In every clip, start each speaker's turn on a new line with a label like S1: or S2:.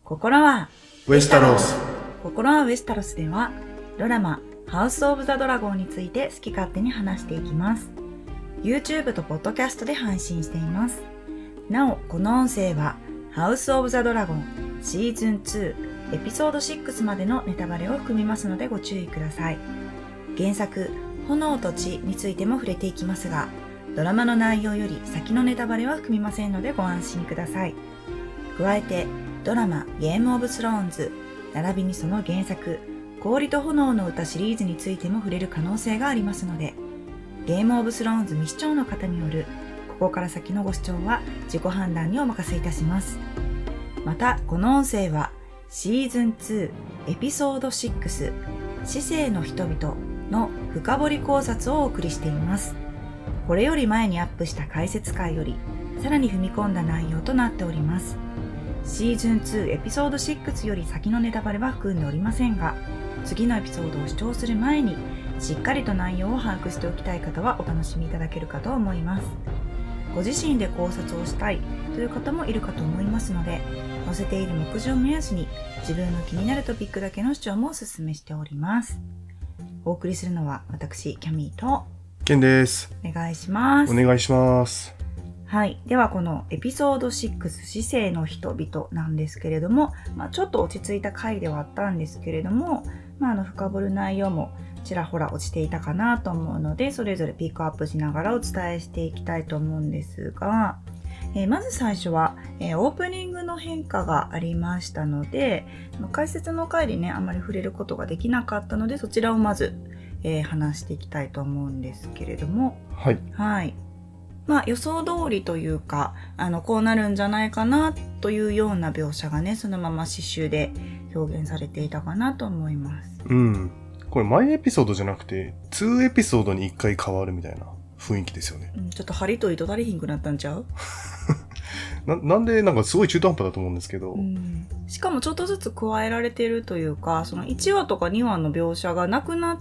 S1: 心は
S2: ウェスタロス。
S1: 心はウェスタロスではドラマハウスオブザドラゴンについて好き勝手に話していきます。 YouTube とポッドキャストで配信しています。なおこの音声はハウスオブザドラゴンシーズン2エピソード6までのネタバレを含みますのでご注意ください。原作炎と血についても触れていきますが、ドラマの内容より先のネタバレは含みませんのでご安心ください。加えてドラマゲームオブスローンズ並びにその原作氷と炎の歌シリーズについても触れる可能性がありますので、ゲームオブスローンズ未視聴の方によるここから先のご視聴は自己判断にお任せいたします。またこの音声はシーズン2エピソード6市政の人々の深掘り考察をお送りしています。これより前にアップした解説会よりさらに踏み込んだ内容となっております。シーズン2エピソード6より先のネタバレは含んでおりませんが、次のエピソードを視聴する前にしっかりと内容を把握しておきたい方はお楽しみいただけるかと思います。ご自身で考察をしたいという方もいるかと思いますので、載せている目次を目安に自分の気になるトピックだけの視聴もお勧めしております。お送りするのは私キャミーと
S2: ケンです。
S1: お願いします。
S2: お願いします。
S1: はい。ではこのエピソード6市政の人々なんですけれども、ちょっと落ち着いた回ではあったんですけれども、深掘る内容もちらほら落ちていたかなと思うので、それぞれピックアップしながらお伝えしていきたいと思うんですが、まず最初は、オープニングの変化がありましたので、解説の回でねあまり触れることができなかったので、そちらをまず、話していきたいと思うんですけれども、
S2: はい。
S1: はい。予想通りというか、こうなるんじゃないかなというような描写がね、そのまま詩集で表現されていたかなと思います。
S2: うん。これ毎エピソードじゃなくて、2エピソードに1回変わるみたいな雰囲気ですよね。
S1: ちょっと針と糸足りひんくなったんちゃう？
S2: なんで、なんかすごい中途半端だと思うんですけど。
S1: しかもちょっとずつ加えられてるというか、その1話とか2話の描写がなくなって、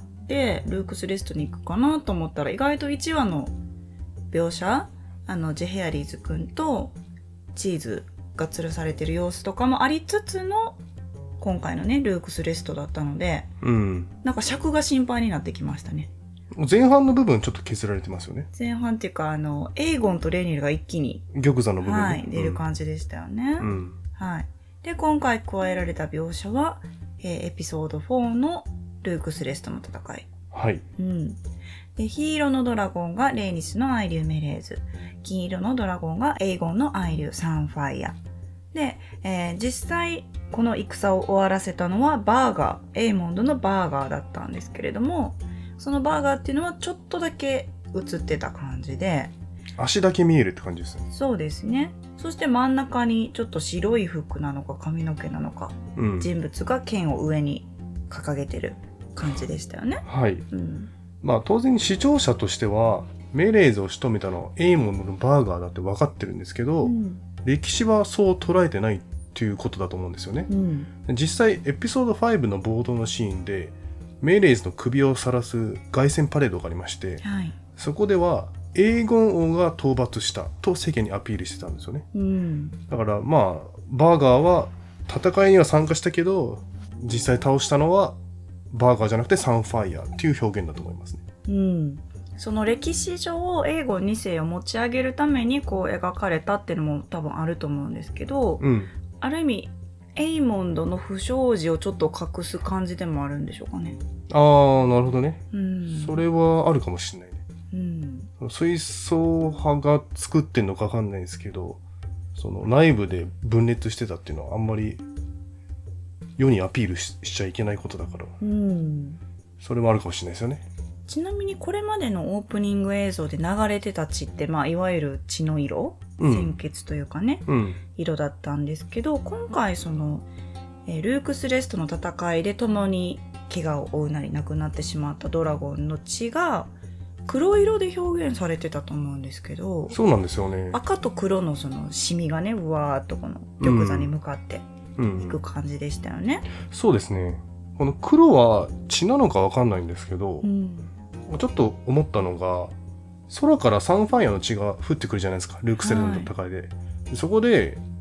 S1: ルークスレストに行くかなと思ったら、意外と1話の描写、ジェヘアリーズくんとチーズが吊るされてる様子とかもありつつの今回のねルークスレストだったので、なんか尺が心配になってきましたね。
S2: 前半の部分ちょっと削られてますよね。
S1: 前半っていうかエイゴンとレイニルが一気に
S2: 玉座の部分、
S1: はい、出る感じでしたよね。はい。で今回加えられた描写は、エピソード4のルークスレストの戦い。
S2: はい。
S1: で黄色のドラゴンがレイニスのアイリュー・メレーズ、金色のドラゴンがエイゴンのアイリュー・サンファイアで、実際この戦を終わらせたのはバーガー、エイモンドのバーガーだったんですけれども、そのバーガーっていうのはちょっとだけ映ってた感じで、
S2: 足だけ見えるって感じですね。
S1: そうですね。そして真ん中にちょっと白い服なのか髪の毛なのか、人物が剣を上に掲げてる感じでしたよね。
S2: はい。当然視聴者としてはメレーズを仕留めたのはエイモンドのバーガーだって分かってるんですけど、歴史はそう捉えてないっていうことだと思うんですよね。実際エピソード5の冒頭のシーンでメレーズの首を晒す凱旋パレードがありまして、そこではエイゴン王が討伐したと世間にアピールしてたんですよね。だからバーガーは戦いには参加したけど実際倒したのはバーガーじゃなくてサンファイアっていう表現だと思いますね。
S1: その歴史上エイゴン2世を持ち上げるためにこう描かれたっていうのも多分あると思うんですけど、ある意味エイモンドの不祥事をちょっと隠す感じでもあるんでしょうかね。
S2: なるほどね。それはあるかもしれないね。水槽派が作ってんのか分かんないですけど、その内部で分裂してたっていうのはあんまり世にアピール しちゃいけないことだから、それもあるかもしれないですよね。
S1: ちなみにこれまでのオープニング映像で流れてた血っていわゆる血の色、鮮血というかね、色だったんですけど、今回その、ルークスレストの戦いで共に怪我を負うなり亡くなってしまったドラゴンの血が黒色で表現されてたと思うんですけど、
S2: そうなんですよね。
S1: 赤と黒のそのシミがねうわーっとこの玉座に向かっていく感じでしたよね。
S2: そうですね。この黒は血なのか分かんないんですけど、ちょっと思ったのが、空からサンファイアの血が降ってくるじゃないですか、ルークセルの戦いで。そこで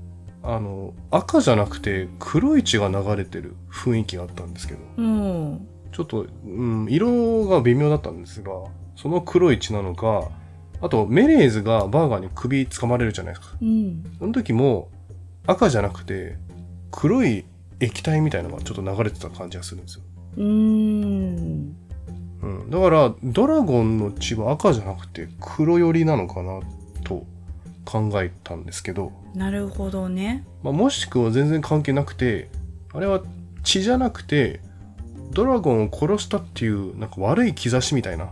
S2: 赤じゃなくて黒い血が流れてる雰囲気があったんですけど、ちょっと、色が微妙だったんですが、その黒い血なのか、あとメレーズがバーガーに首掴まれるじゃないですか。その時も赤じゃなくて黒い液体みたいなのがちょっと流れてた感じがするんですよ。だからドラゴンの血は赤じゃなくて黒寄りなのかなと考えたんですけど。
S1: なるほどね。
S2: もしくは全然関係なくて、あれは血じゃなくてドラゴンを殺したっていうなんか悪い兆しみたいな、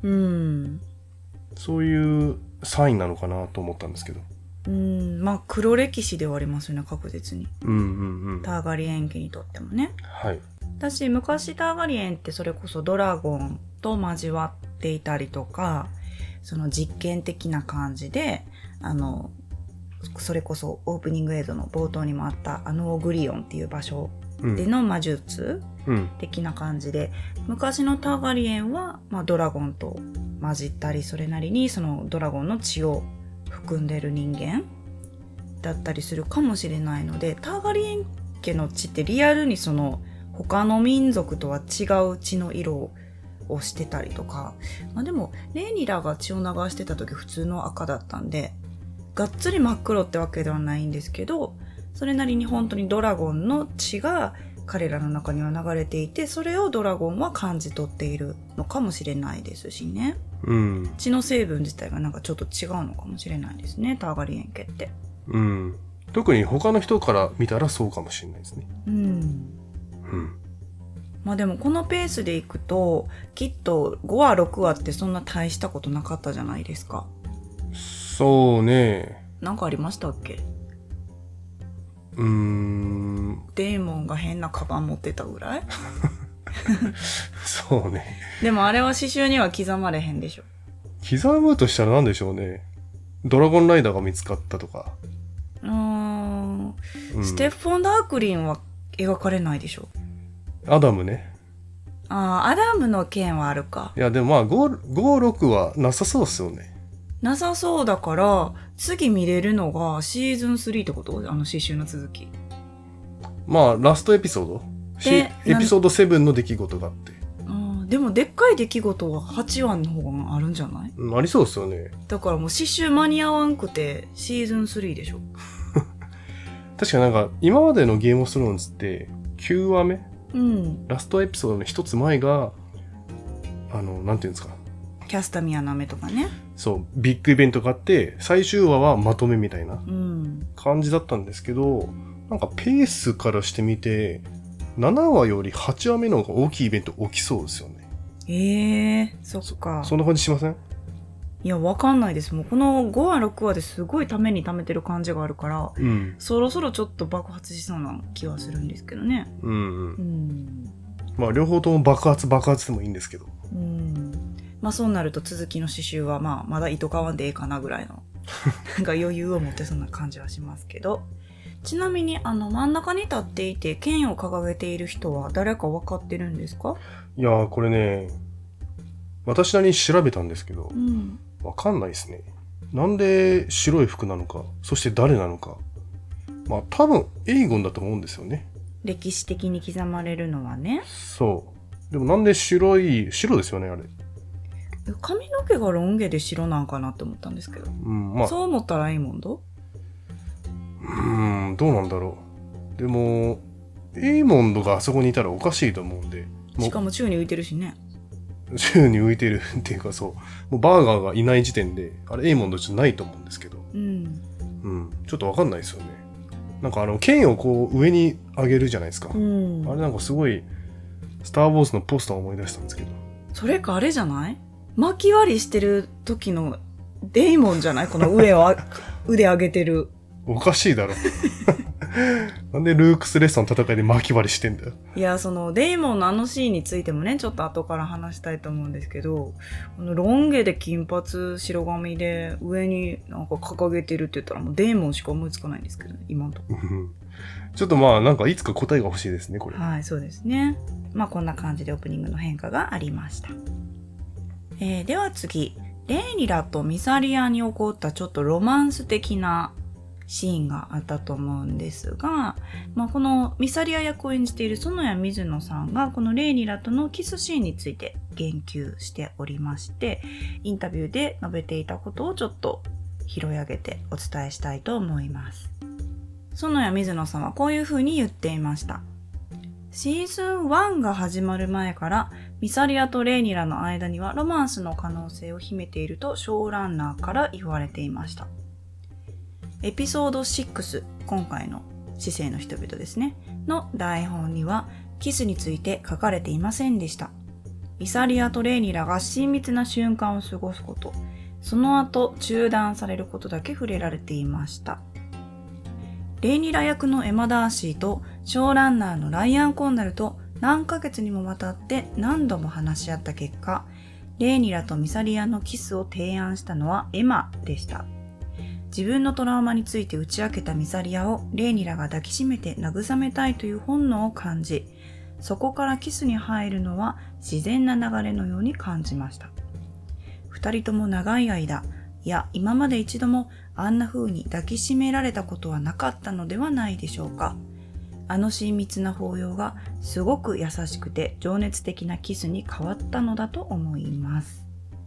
S2: そういうサインなのかなと思ったんですけど。
S1: 黒歴史ではありますよね、確実に。ターガリエン家にとってもね。
S2: はい。
S1: 私昔ターガリエンってそれこそドラゴンと交わっていたりとか、その実験的な感じでそれこそオープニング映像の冒頭にもあったオグリオンっていう場所での魔術的な感じで、昔のターガリエンは、ドラゴンと混じったり、それなりにそのドラゴンの血を含んでる人間だったりするかもしれないので、ターガリエン家の血ってリアルにその他の民族とは違う血の色をしてたりとか、でもレイニラが血を流してた時普通の赤だったんで、がっつり真っ黒ってわけではないんですけど、それなりに本当にドラゴンの血が彼らの中には流れていて、それをドラゴンは感じ取っているのかもしれないですしね。血の成分自体がなんかちょっと違うのかもしれないですね、ターガリエン家って。
S2: 特に他の人から見たらそうかもしれないですね。
S1: でもこのペースでいくときっと5話6話ってそんな大したことなかったじゃないですか。
S2: そうね。
S1: なんかありましたっけ？デーモンが変なカバン持ってたぐらい
S2: そうね。
S1: でもあれは刺繍には刻まれへんでしょ。
S2: 刻むとしたら何でしょうね。ドラゴンライダーが見つかったとか。
S1: ステッフォン・ダークリンは描かれないでしょ。
S2: アダムね。
S1: アダムの件はあるか。
S2: いやでも5、6はなさそうっすよね。
S1: なさそうだから次見れるのがシーズン3ってこと？刺繍の続き。
S2: ラストエピソードエピソード7の出来事があって。
S1: でもでっかい出来事は8話の方があるんじゃない？
S2: ありそうっすよね。
S1: だからもう刺繍間に合わんくてシーズン3でしょ。
S2: 確かなんか今までのゲームオブスローンズって9話目、ラストエピソードの一つ前がなんていうんですか、
S1: キャスタミアの雨とかね。
S2: そうビッグイベントがあって最終話はまとめみたいな感じだったんですけど、なんかペースからしてみて7話より8話目の方が大きいイベント起きそうですよね。
S1: そっか。
S2: そんな感じしません？
S1: いや、わかんないです。もうこの5話6話ですごいためにためてる感じがあるから、そろそろちょっと爆発しそうな気はするんですけどね。
S2: 両方とも爆発でもいいんですけど。
S1: そうなると続きの刺繍はまだ糸買わんでええかなぐらいのなんか余裕を持ってそんな感じはしますけど。ちなみに真ん中に立っていて剣を掲げている人は誰か分かってるんですか？
S2: いやー、これね、私なりに調べたんですけど、分かんないですね。なんで白い服なのか、そして誰なのか。多分エイゴンだと思うんですよね。
S1: 歴史的に刻まれるのはね。
S2: そう。でもなんで白ですよね、あれ。
S1: 髪の毛がロン毛で白なんかなって思ったんですけど。そう思ったらエイモンド？
S2: どうなんだろう。でも、エイモンドがあそこにいたらおかしいと思うんで。
S1: しかも宙に浮いてるしね。
S2: 宙に浮いてるっていうかそう。もうバーガーがいない時点で、あれエイモンドじゃないと思うんですけど。ちょっとわかんないですよね。なんか剣をこう上に上げるじゃないですか。あれなんかすごい、スターウォーズのポスターを思い出したんですけど。そ
S1: れかあれじゃない？巻き割りしてる時のデイモンじゃない？この上を腕上げてる。
S2: おかしいだろ。なんでルークスレッサーの戦いで巻き割りしてんだよ。
S1: いや、そのデイモンのシーンについてもね、ちょっと後から話したいと思うんですけど、ロン毛で金髪白髪で上になんか掲げてるって言ったらもうデイモンしか思いつかないんですけど、ね、今のところ。
S2: ちょっとなんかいつか答えが欲しいですね、これ。
S1: はい、そうですね。こんな感じでオープニングの変化がありました。では次、レイニラとミサリアに起こったちょっとロマンス的なシーンがあったと思うんですが、このミサリア役を演じている園谷水野さんがこのレイニラとのキスシーンについて言及しておりまして、インタビューで述べていたことをちょっと拾い上げてお伝えしたいと思います。園谷水野さんはこういうふうに言っていました。シーズン1が始まる前からミサリアとレイニラの間にはロマンスの可能性を秘めているとショーランナーから言われていました。エピソード6、今回の知性の人々ですね、の台本にはキスについて書かれていませんでした。ミサリアとレイニラが親密な瞬間を過ごすこと、その後中断されることだけ触れられていました。レイニラ役のエマ・ダーシーとショーランナーのライアン・コンダルと何ヶ月にもわたって何度も話し合った結果、レイニラとミサリアのキスを提案したのはエマでした。自分のトラウマについて打ち明けたミサリアをレイニラが抱きしめて慰めたいという本能を感じ、そこからキスに入るのは自然な流れのように感じました。二人とも長い間、いや今まで一度もあんな風に抱きしめられたことはなかったのではないでしょうか。あの親密な抱擁がすごく優しくて情熱的なキスに変わったのだと思います。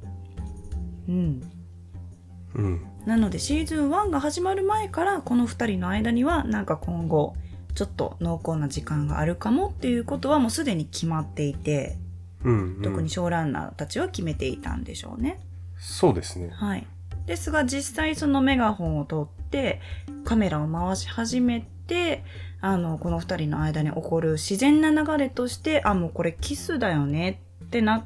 S1: なのでシーズン1が始まる前からこの2人の間にはなんか今後ちょっと濃厚な時間があるかもっていうことはもうすでに決まっていて、特にショーランナーたちは決めていたんでしょうね。
S2: そうですね。
S1: はい。ですが実際そのメガホンを取ってカメラを回し始めて、この2人の間に起こる自然な流れとして、もうこれキスだよねってなって、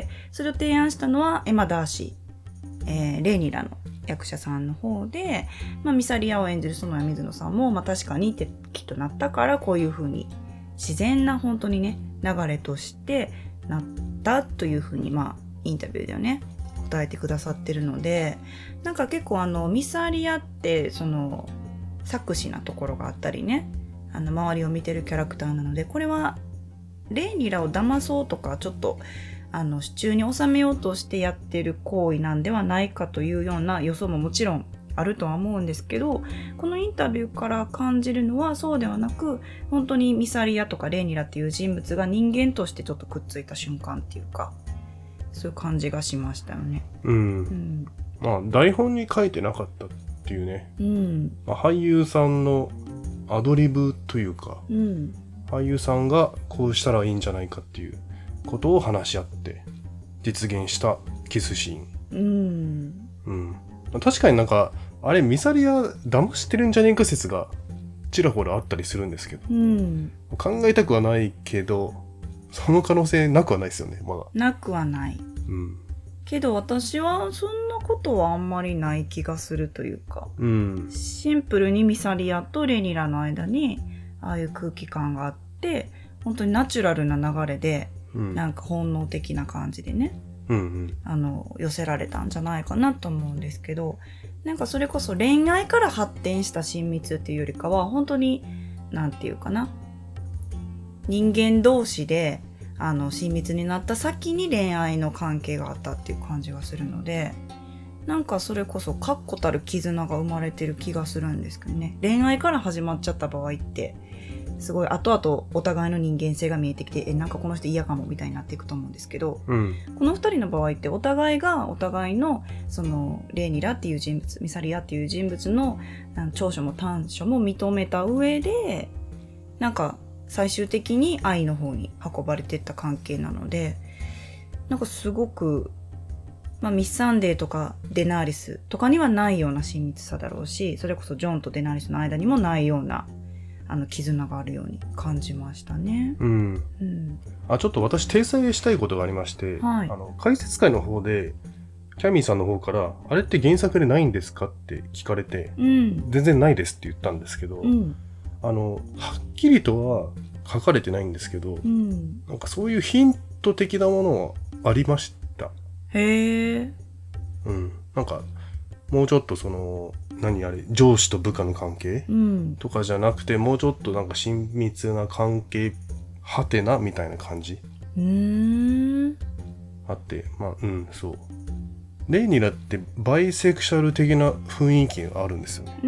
S1: それを提案したのはエマ・ダーシー、レイニラの役者さんの方で、ミサリアを演じる園谷水野さんも、確かにってきっとなったからこういう風に自然な本当にね流れとしてなったという風にインタビューではね答えてくださってるので、なんか結構ミサリアってその作詞なところがあったりね、周りを見てるキャラクターなので、これはレイニラを騙そうとかちょっと手中に収めようとしてやってる行為なんではないかというような予想ももちろんあるとは思うんですけど、このインタビューから感じるのはそうではなく、本当にミサリアとかレイニラっていう人物が人間としてちょっとくっついた瞬間っていうか、そういう感じがしましたよね。
S2: 台本に書いてなかったっていうね、俳優さんのアドリブというか、俳優さんがこうしたらいいんじゃないかっていうことを話し合って実現したキスシーン。確かになんかあれミサリア騙してるんじゃねえか説がちらほらあったりするんですけど、考えたくはないけどその可能性なくはないですよね。まだ
S1: なくはない、けど私はそんなことはあんまりない気がするというか、シンプルにミサリアとレニラの間にああいう空気感があって、本当にナチュラルな流れで、なんか本能的な感じでね、寄せられたんじゃないかなと思うんですけど、なんかそれこそ恋愛から発展した親密っていうよりかは、本当になんていうかな、人間同士で親密になった先に恋愛の関係があったっていう感じがするので、なんかそれこそ確固たる絆が生まれてる気がするんですけどね。恋愛から始まっちゃった場合ってすごい後々お互いの人間性が見えてきて、なんかこの人嫌かもみたいになっていくと思うんですけど、この2人の場合ってお互いがお互いのそのレイニラっていう人物、ミサリアっていう人物の長所も短所も認めた上で、なんか最終的に愛の方に運ばれていった関係なので、なんかすごく、ミス・サンデーとかデナーリスとかにはないような親密さだろうし、それこそジョンとデナーリスの間にもないような絆があるように感じましたね。ち
S2: ょっと私訂正したいことがありまして、解説会の方でキャミーさんの方からあれって原作でないんですかって聞かれて、全然ないですって言ったんですけど、はっきりとは書かれてないんですけど、なんかそういうヒント的なものはありました。なんかもうちょっとその上司と部下の関係、とかじゃなくて、もうちょっとなんか親密な関係はてなみたいな感じあって、そうレイニラってバイセクシャル的な雰囲気があるんですよね。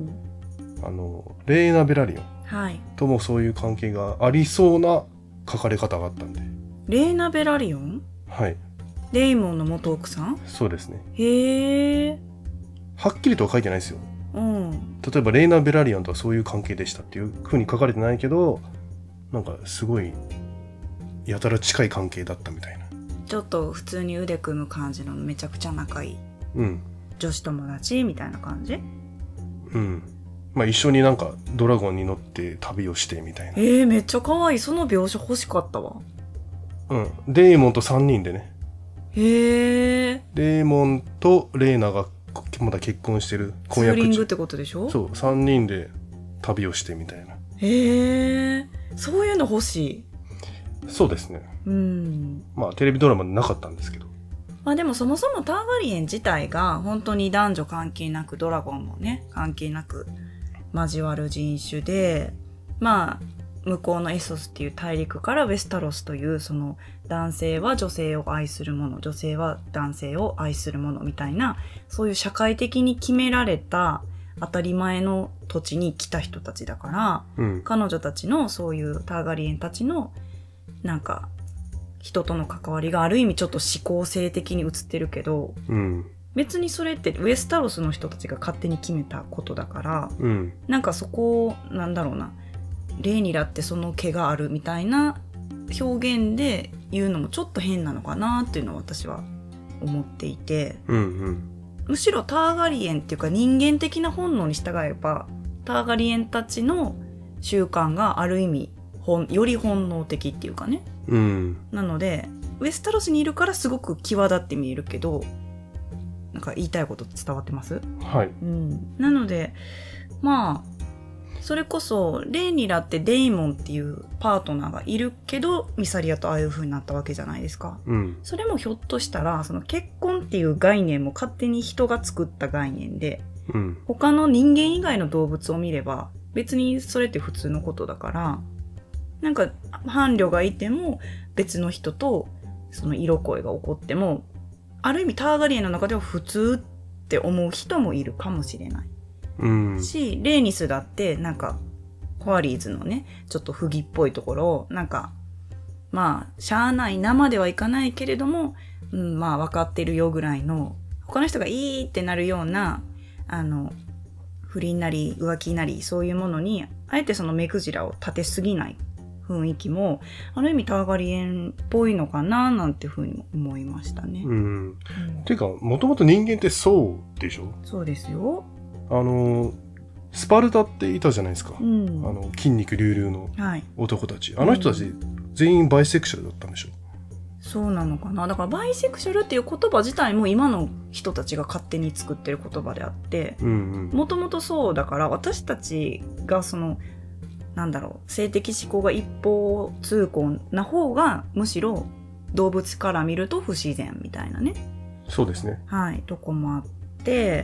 S2: レーナ・ベラリオンともそういう関係がありそうな書かれ方があったんで。
S1: レーナ・ベラリオン？
S2: はい。
S1: レイモンの元奥さん？
S2: そうですね。
S1: へえ。
S2: はっきりとは書いてないですよ。例えばレーナ・ベラリオンとはそういう関係でしたっていう風に書かれてないけど、なんかすごいやたら近い関係だったみたいな。
S1: ちょっと普通に腕組む感じのめちゃくちゃ仲いい、女子友達みたいな感じ。
S2: まあ一緒になんかドラゴンに乗って旅をしてみたいな。
S1: めっちゃ可愛い。その描写欲しかったわ。
S2: デーモンと3人でね。
S1: デ
S2: ーモンとレーナがまだ結婚してる婚約
S1: ツーリングってことでしょ。
S2: そう、3人で旅をしてみたいな。
S1: そういうの欲しい。
S2: そうですね。まあテレビドラマでなかったんですけど。
S1: まあでもそもそもターガリエン自体が本当に男女関係なく、ドラゴンもね関係なく交わる人種で、まあ向こうのエソスっていう大陸からウェスタロスというその男性は女性を愛するもの、女性は男性を愛するものみたいな、そういう社会的に決められた当たり前の土地に来た人たちだから、彼女たちのそういうターガリエンたちのなんか人との関わりがある意味ちょっと思考性的に映ってるけど、別にそれってウェスタロスの人たちが勝手に決めたことだから、なんかそこをなんだろうな、レイニラってその毛があるみたいな表現で言うのもちょっと変なのかなっていうのは私は思っていて、むしろターガリエンっていうか人間的な本能に従えばターガリエンたちの習慣がある意味より本能的っていうかね、なのでウェスタロスにいるからすごく際立って見えるけど、なんか言いたいこと伝わってます？
S2: はい。
S1: なのでまあそれこそレイニラってデイモンっていうパートナーがいるけどミサリアとああいう風になったわけじゃないですか。それもひょっとしたらその結婚っていう概念も勝手に人が作った概念で、他の人間以外の動物を見れば別にそれって普通のことだから、なんか伴侶がいても別の人とその色恋が起こってもある意味ターガリエンの中では普通って思う人もいるかもしれない。し、レイニスだってなんかコアリーズのねちょっと不義っぽいところをなんかまあしゃあないなまではいかないけれども、まあ分かってるよぐらいの、他の人がいいってなるような不倫なり浮気なりそういうものにあえてその目くじらを立てすぎない雰囲気もある意味ターガリエンっぽいのかななんていうふうにも思いましたね。
S2: ていうかもともと人間ってそうでしょ。
S1: そうですよ。
S2: スパルタっていたじゃないですか、筋肉隆々の男たち、あの人たち全員バイセクシャルだったんでしょ。
S1: そうなのかな。だからバイセクシャルっていう言葉自体も今の人たちが勝手に作ってる言葉であって、もともとそうだから、私たちがそのなんだろう、性的指向が一方通行な方がむしろ動物から見ると不自然みたいなね。
S2: そうですね。
S1: はい、とこもあって、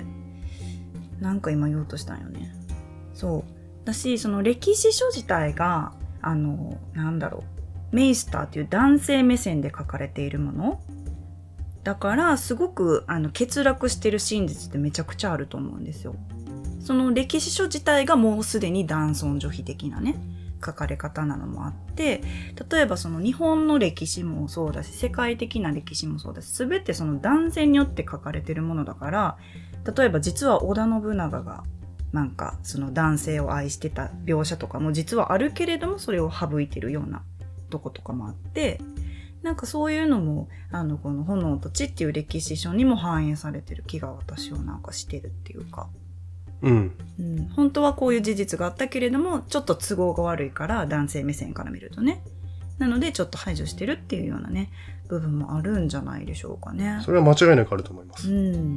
S1: なんか今言おうとしたんよね。そうだし、その歴史書自体がなんだろう、メイスターっていう男性目線で書かれているものだから、すごく欠落してる真実ってめちゃくちゃあると思うんですよ。その歴史書自体がもうすでに男尊女卑的なね書かれ方なのもあって、例えばその日本の歴史もそうだし世界的な歴史もそうだし、全てその男性によって書かれてるものだから、例えば実は織田信長がなんかその男性を愛してた描写とかも実はあるけれども、それを省いてるようなとことかもあって、なんかそういうのもこの炎と血っていう歴史書にも反映されてる気が私はなんかしてるっていうか、本当はこういう事実があったけれどもちょっと都合が悪いから、男性目線から見るとね、なのでちょっと排除してるっていうようなね部分もあるんじゃないでしょうかね。
S2: それは間違いなくあると思います。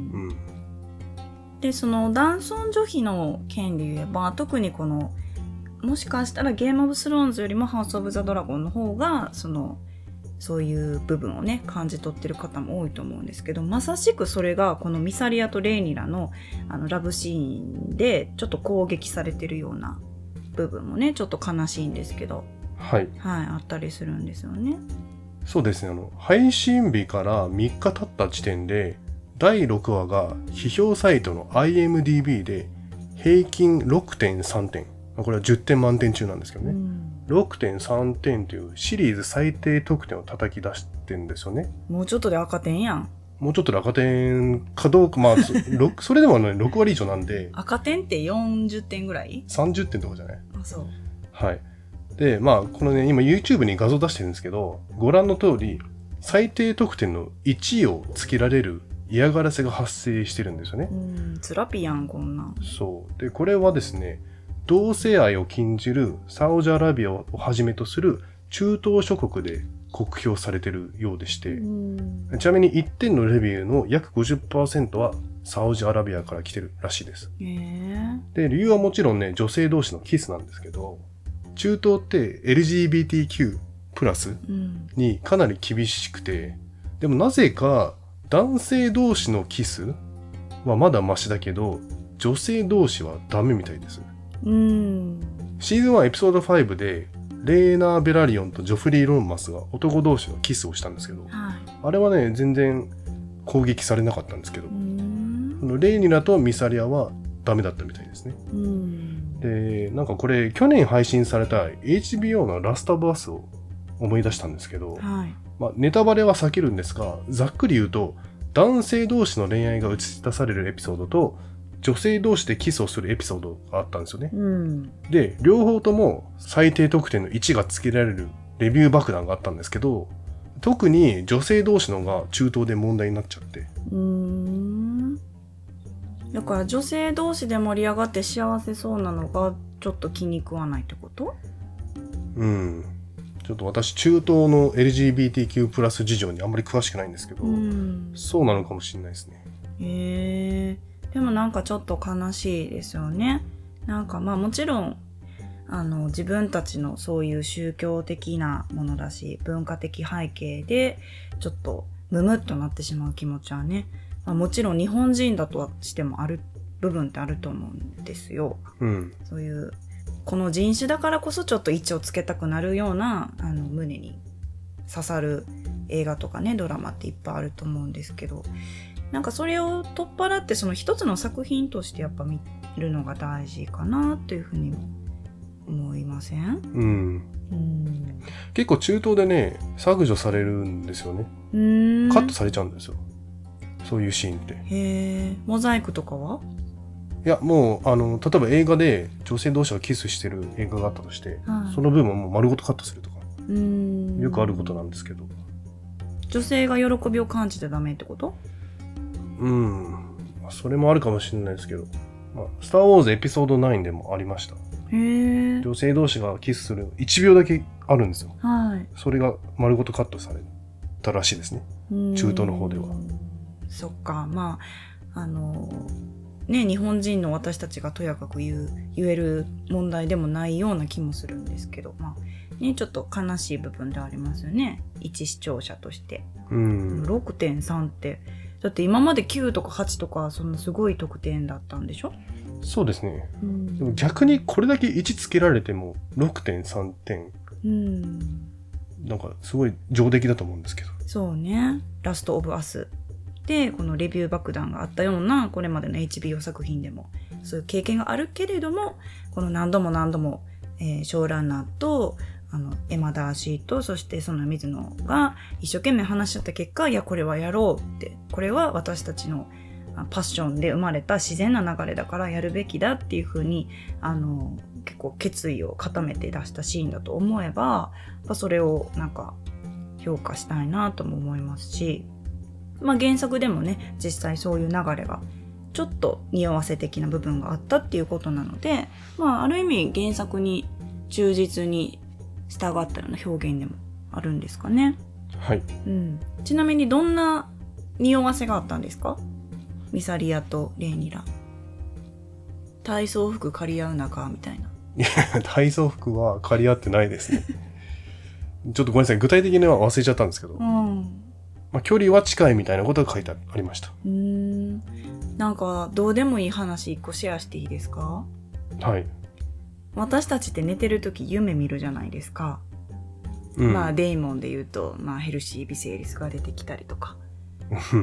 S1: でその男尊女卑の件で言えば、特にこのもしかしたらゲームオブスローンズよりもハウスオブザドラゴンの方がそういう部分をね感じ取ってる方も多いと思うんですけど、まさしくそれがこのミサリアとレイニラのラブシーンでちょっと攻撃されてるような部分もねちょっと悲しいんですけど、あったりするんですよね。
S2: そうですね。配信日から3日経った時点で第6話が批評サイトの IMDB で平均 6.3 点。これは10点満点中なんですけどね。6.3 点というシリーズ最低得点を叩き出してるんですよね。
S1: もうちょっとで赤点やん。
S2: もうちょっとで赤点かどうか、まあ、それでもね、6割以上なんで。
S1: 赤点って40点ぐらい
S2: ?30 点とかじゃない？
S1: あ、そう。
S2: はい。で、まあ、このね、今 YouTube に画像出してるんですけど、ご覧の通り、最低得点の1位をつけられる嫌がらせが発生してるんですよね。
S1: つらぴやん、こんなん。
S2: そう。で、これはですね、同性愛を禁じるサウジアラビアをはじめとする中東諸国で酷評されてるようでして、ちなみに1点のレビューの約 50% はサウジアラビアから来てるらしいです。で、理由はもちろんね、女性同士のキスなんですけど、中東って LGBTQ プラスにかなり厳しくて、でもなぜか男性同士のキスはまだマシだけど、女性同士はダメみたいです。シーズン1エピソード5でレーナー・ベラリオンとジョフリー・ロンマスが男同士のキスをしたんですけど、あれはね、全然攻撃されなかったんですけど、レーニラとミサリアはダメだったみたいですね。で、なんかこれ去年配信された HBO のラストオブアスを思い出したんですけど、まあ、ネタバレは避けるんですが、ざっくり言うと男性同士の恋愛が映し出されるエピソードと女性同士でキスをするエピソードがあったんですよね。で、両方とも最低得点の1がつけられるレビュー爆弾があったんですけど、特に女性同士のが中東で問題になっちゃって。
S1: だから女性同士で盛り上がって幸せそうなのがちょっと気に食わないってこと？
S2: ちょっと私中東の LGBTQ プラス事情にあんまり詳しくないんですけど、そうなのかもしれないですね。
S1: でもなんかちょっと悲しいですよね。なんかまあもちろん自分たちのそういう宗教的なものだし文化的背景でちょっとムムっとなってしまう気持ちはね、まあ、もちろん日本人だとはしてもある部分ってあると思うんですよ。そういうこの人種だからこそちょっと位置をつけたくなるような胸に刺さる映画とかねドラマっていっぱいあると思うんですけど、なんかそれを取っ払ってその一つの作品としてやっぱ見るのが大事かなというふうにも思いません？
S2: 結構中東でね削除されるんですよね。カットされちゃうんですよ、そういうシーンって。
S1: モザイクとかは？
S2: いやもう例えば映画で女性同士がキスしてる映画があったとして、その部分をもう丸ごとカットするとかよくあることなんですけど。
S1: 女性が喜びを感じてダメってこと？
S2: それもあるかもしれないですけど、スター・ウォーズエピソード9でもありました。女性同士がキスする1秒だけあるんですよ。それが丸ごとカットされたらしいですね、中東の方では。
S1: そっか。まあね、日本人の私たちがとやかく言える問題でもないような気もするんですけど、まあね、ちょっと悲しい部分ではありますよね、一視聴者として。6.3 ってだって今まで9とか8とかそんなすごい得点だったんでしょ？
S2: そうですね。でも逆にこれだけ1つけられても 6.3 点。なんかすごい上出来だと思うんですけど。
S1: そうね。ラストオブアスでこのレビュー爆弾があったようなこれまでの HBO 作品でもそういう経験があるけれども、この何度もショーランナーとエマ・ダーシーとそしてその水野が一生懸命話し合った結果、いやこれはやろうって、これは私たちのパッションで生まれた自然な流れだからやるべきだっていう風に結構決意を固めて出したシーンだと思えば、それをなんか評価したいなとも思いますし、まあ原作でもね実際そういう流れがちょっと匂わせ的な部分があったっていうことなので、まあある意味原作に忠実に従ったような表現でもあるんですかね。
S2: はい。
S1: ちなみにどんな匂わせがあったんですか？ミサリアとレーニラ。体操服借り合う仲みたいな。
S2: いや、体操服は借り合ってないですね。ちょっとごめんなさい、具体的には忘れちゃったんですけど、距離は近いみたいなことが書いてありました。
S1: なんかどうでもいい話一個シェアしていいですか？
S2: はい。
S1: 私たちって寝てるとき夢見るじゃないですか。まあデイモンで言うと、ヘルシー・ビセイリスが出てきたりとか。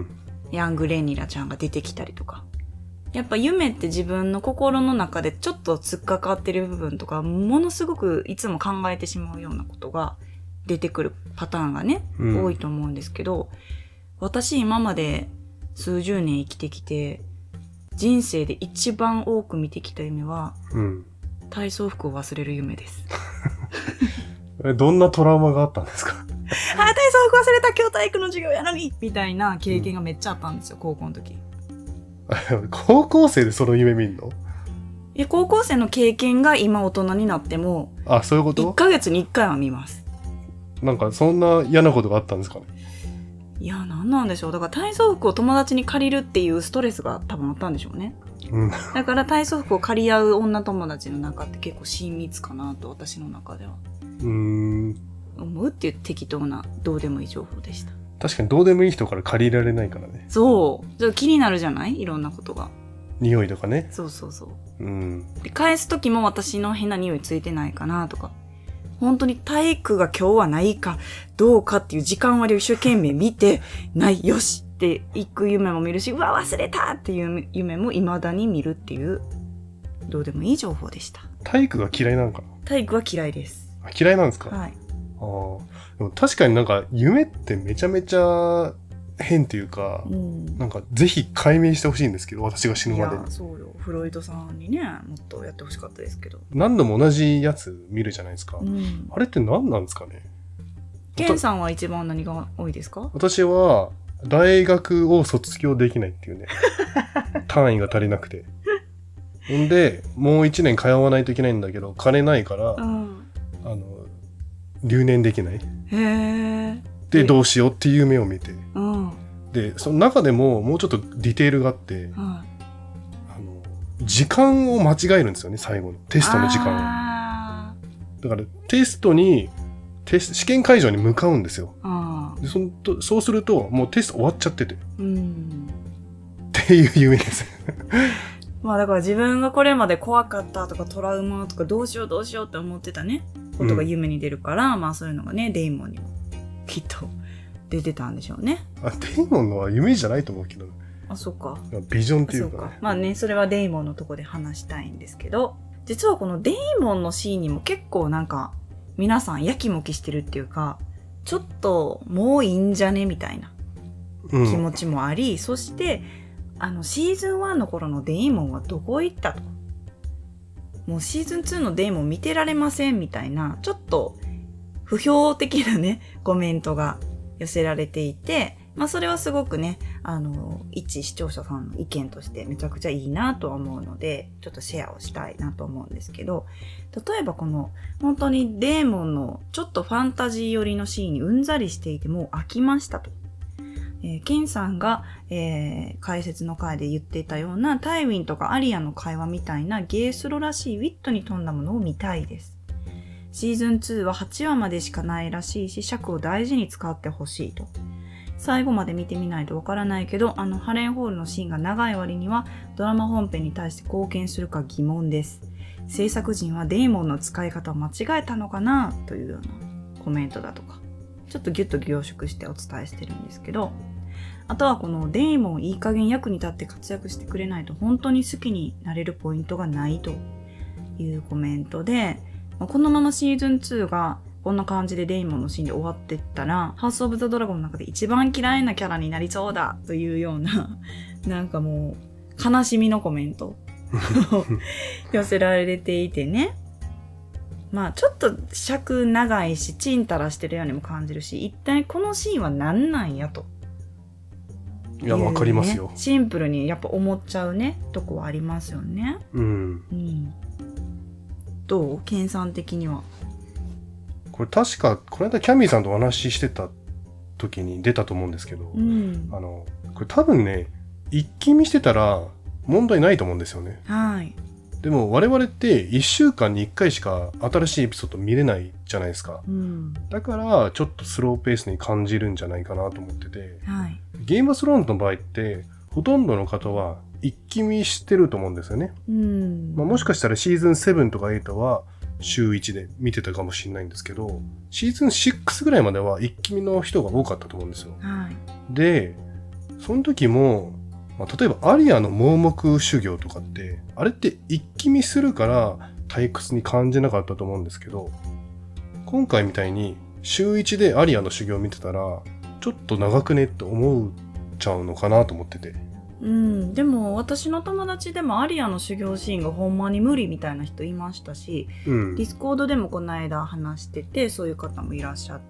S1: ヤングレニラちゃんが出てきたりとか。やっぱ夢って自分の心の中でちょっと突っかかってる部分とか、ものすごくいつも考えてしまうようなことが出てくるパターンがね、多いと思うんですけど、私今まで数十年生きてきて、人生で一番多く見てきた夢は、体操服を忘れる夢です。
S2: どんなトラウマがあったんですか？
S1: 体操服忘れた、今日体育の授業やのにみたいな経験がめっちゃあったんですよ、高校の時。
S2: 高校生でその夢見んの？
S1: いや、高校生の経験が今大人になっても、
S2: あ、そういうこと？
S1: 1 ヶ月に1回は見ます。
S2: なんかそんな嫌なことがあったんですかね？
S1: いや、なんなんでしょう。だから体操服を友達に借りるっていうストレスが多分あったんでしょうね。だから体操服を借り合う女友達の中って結構親密かなと、私の中では。思うっていう適当などうでもいい情報でした。
S2: 確かにどうでもいい人から借りられないからね。
S1: そう。ちょっと気になるじゃない？いろんなことが。
S2: 匂いとかね。
S1: そうそうそう。で、返す時も私の変な匂いついてないかなとか。本当に体育が今日はないかどうかっていう時間割を一生懸命見て、ない、よしって行く夢も見るし、うわ、忘れたっていう夢も未だに見るっていう、どうでもいい情報でした。
S2: 体育が嫌いなのかな？
S1: 体育は嫌いです。
S2: 嫌いなんですか？
S1: はい。
S2: でも確かになんか夢ってめちゃめちゃ変っていうか、なんかぜひ解明してほしいんですけど、私が死ぬまでに。
S1: いや、そうよ。フロイトさんにね、もっとやってほしかったですけど。
S2: 何度も同じやつ見るじゃないですか。あれって何なんですかね？
S1: ケンさんは一番何が多いですか？
S2: 私は大学を卒業できないっていうね。単位が足りなくて。んで、もう1年通わないといけないんだけど、金ないから、留年できない。で、どうしようっていう夢を見て。で、その中でももうちょっとディテールがあって、時間を間違えるんですよね、最後の。テストの時間を。だから、試験会場に向かうんですよ。でそうすると、もうテスト終わっちゃってて。っていう夢です。
S1: まあだから自分がこれまで怖かったとかトラウマとかどうしようって思ってたね、ことが夢に出るから、まあそういうのがね、デイモンにもきっと出てたんでしょうね。
S2: デイモンのは夢じゃないと思うけど。
S1: あ、そっか。
S2: ビジョンっていうかね。
S1: まあね、それはデイモンのとこで話したいんですけど、実はこのデイモンのシーンにも結構なんか皆さんやきもきしてるっていうか、ちょっともういいんじゃねみたいな気持ちもあり、そしてシーズン1の頃のデイモンはどこ行ったと。もうシーズン2のデイモン見てられませんみたいな、ちょっと不評的なね、コメントが寄せられていて、まあそれはすごくね、一視聴者さんの意見としてめちゃくちゃいいなとは思うので、ちょっとシェアをしたいなと思うんですけど、例えばこの本当にデーモンのちょっとファンタジー寄りのシーンにうんざりしていてもう飽きましたと。ケンさんが、解説の回で言っていたようなタイウィンとかアリアの会話みたいなゲースロらしいウィットに富んだものを見たいです。シーズン2は8話までしかないらしいし、尺を大事に使ってほしいと。最後まで見てみないとわからないけど、ハレンホールのシーンが長い割にはドラマ本編に対して貢献するか疑問です。制作陣はデーモンの使い方を間違えたのかなというようなコメントだとか、ちょっとギュッと凝縮してお伝えしてるんですけど、あとはこのデーモンいい加減役に立って活躍してくれないと本当に好きになれるポイントがないというコメントで、このままシーズン2がこんな感じでデーモンのシーンで終わってったら、ハウス・オブ・ザ・ドラゴンの中で一番嫌いなキャラになりそうだというような、なんかもう悲しみのコメントを寄せられていてね。まあちょっと尺長いし、チンタラしてるようにも感じるし、一体このシーンは何なんやと。
S2: いや、わかりますよ。
S1: シンプルにやっぱ思っちゃうね、とこはありますよね。どう？ケンさん的には。
S2: これ確か、この間キャミーさんとお話ししてた時に出たと思うんですけど、これ多分ね、一気見してたら問題ないと思うんですよね。
S1: はい。
S2: でも我々って1週間に1回しか新しいエピソード見れないじゃないですか。だからちょっとスローペースに感じるんじゃないかなと思ってて、ゲームオブスローンズの場合ってほとんどの方は一気見してると思うんですよね。もしかしたらシーズン7とか8は週1で見てたかもしれないんですけど、シーズン6ぐらいまでは一気見の人が多かったと思うんですよ。で、 その時も、例えばアリアの盲目修行とかって、あれって一気見するから退屈に感じなかったと思うんですけど、今回みたいに週1でアリアの修行を見てたら、ちょっと長くねって思っちゃうのかなと思ってて。
S1: でも私の友達でもアリアの修行シーンがほんまに無理みたいな人いましたし、ディスコードでもこの間話してて、そういう方もいらっしゃって、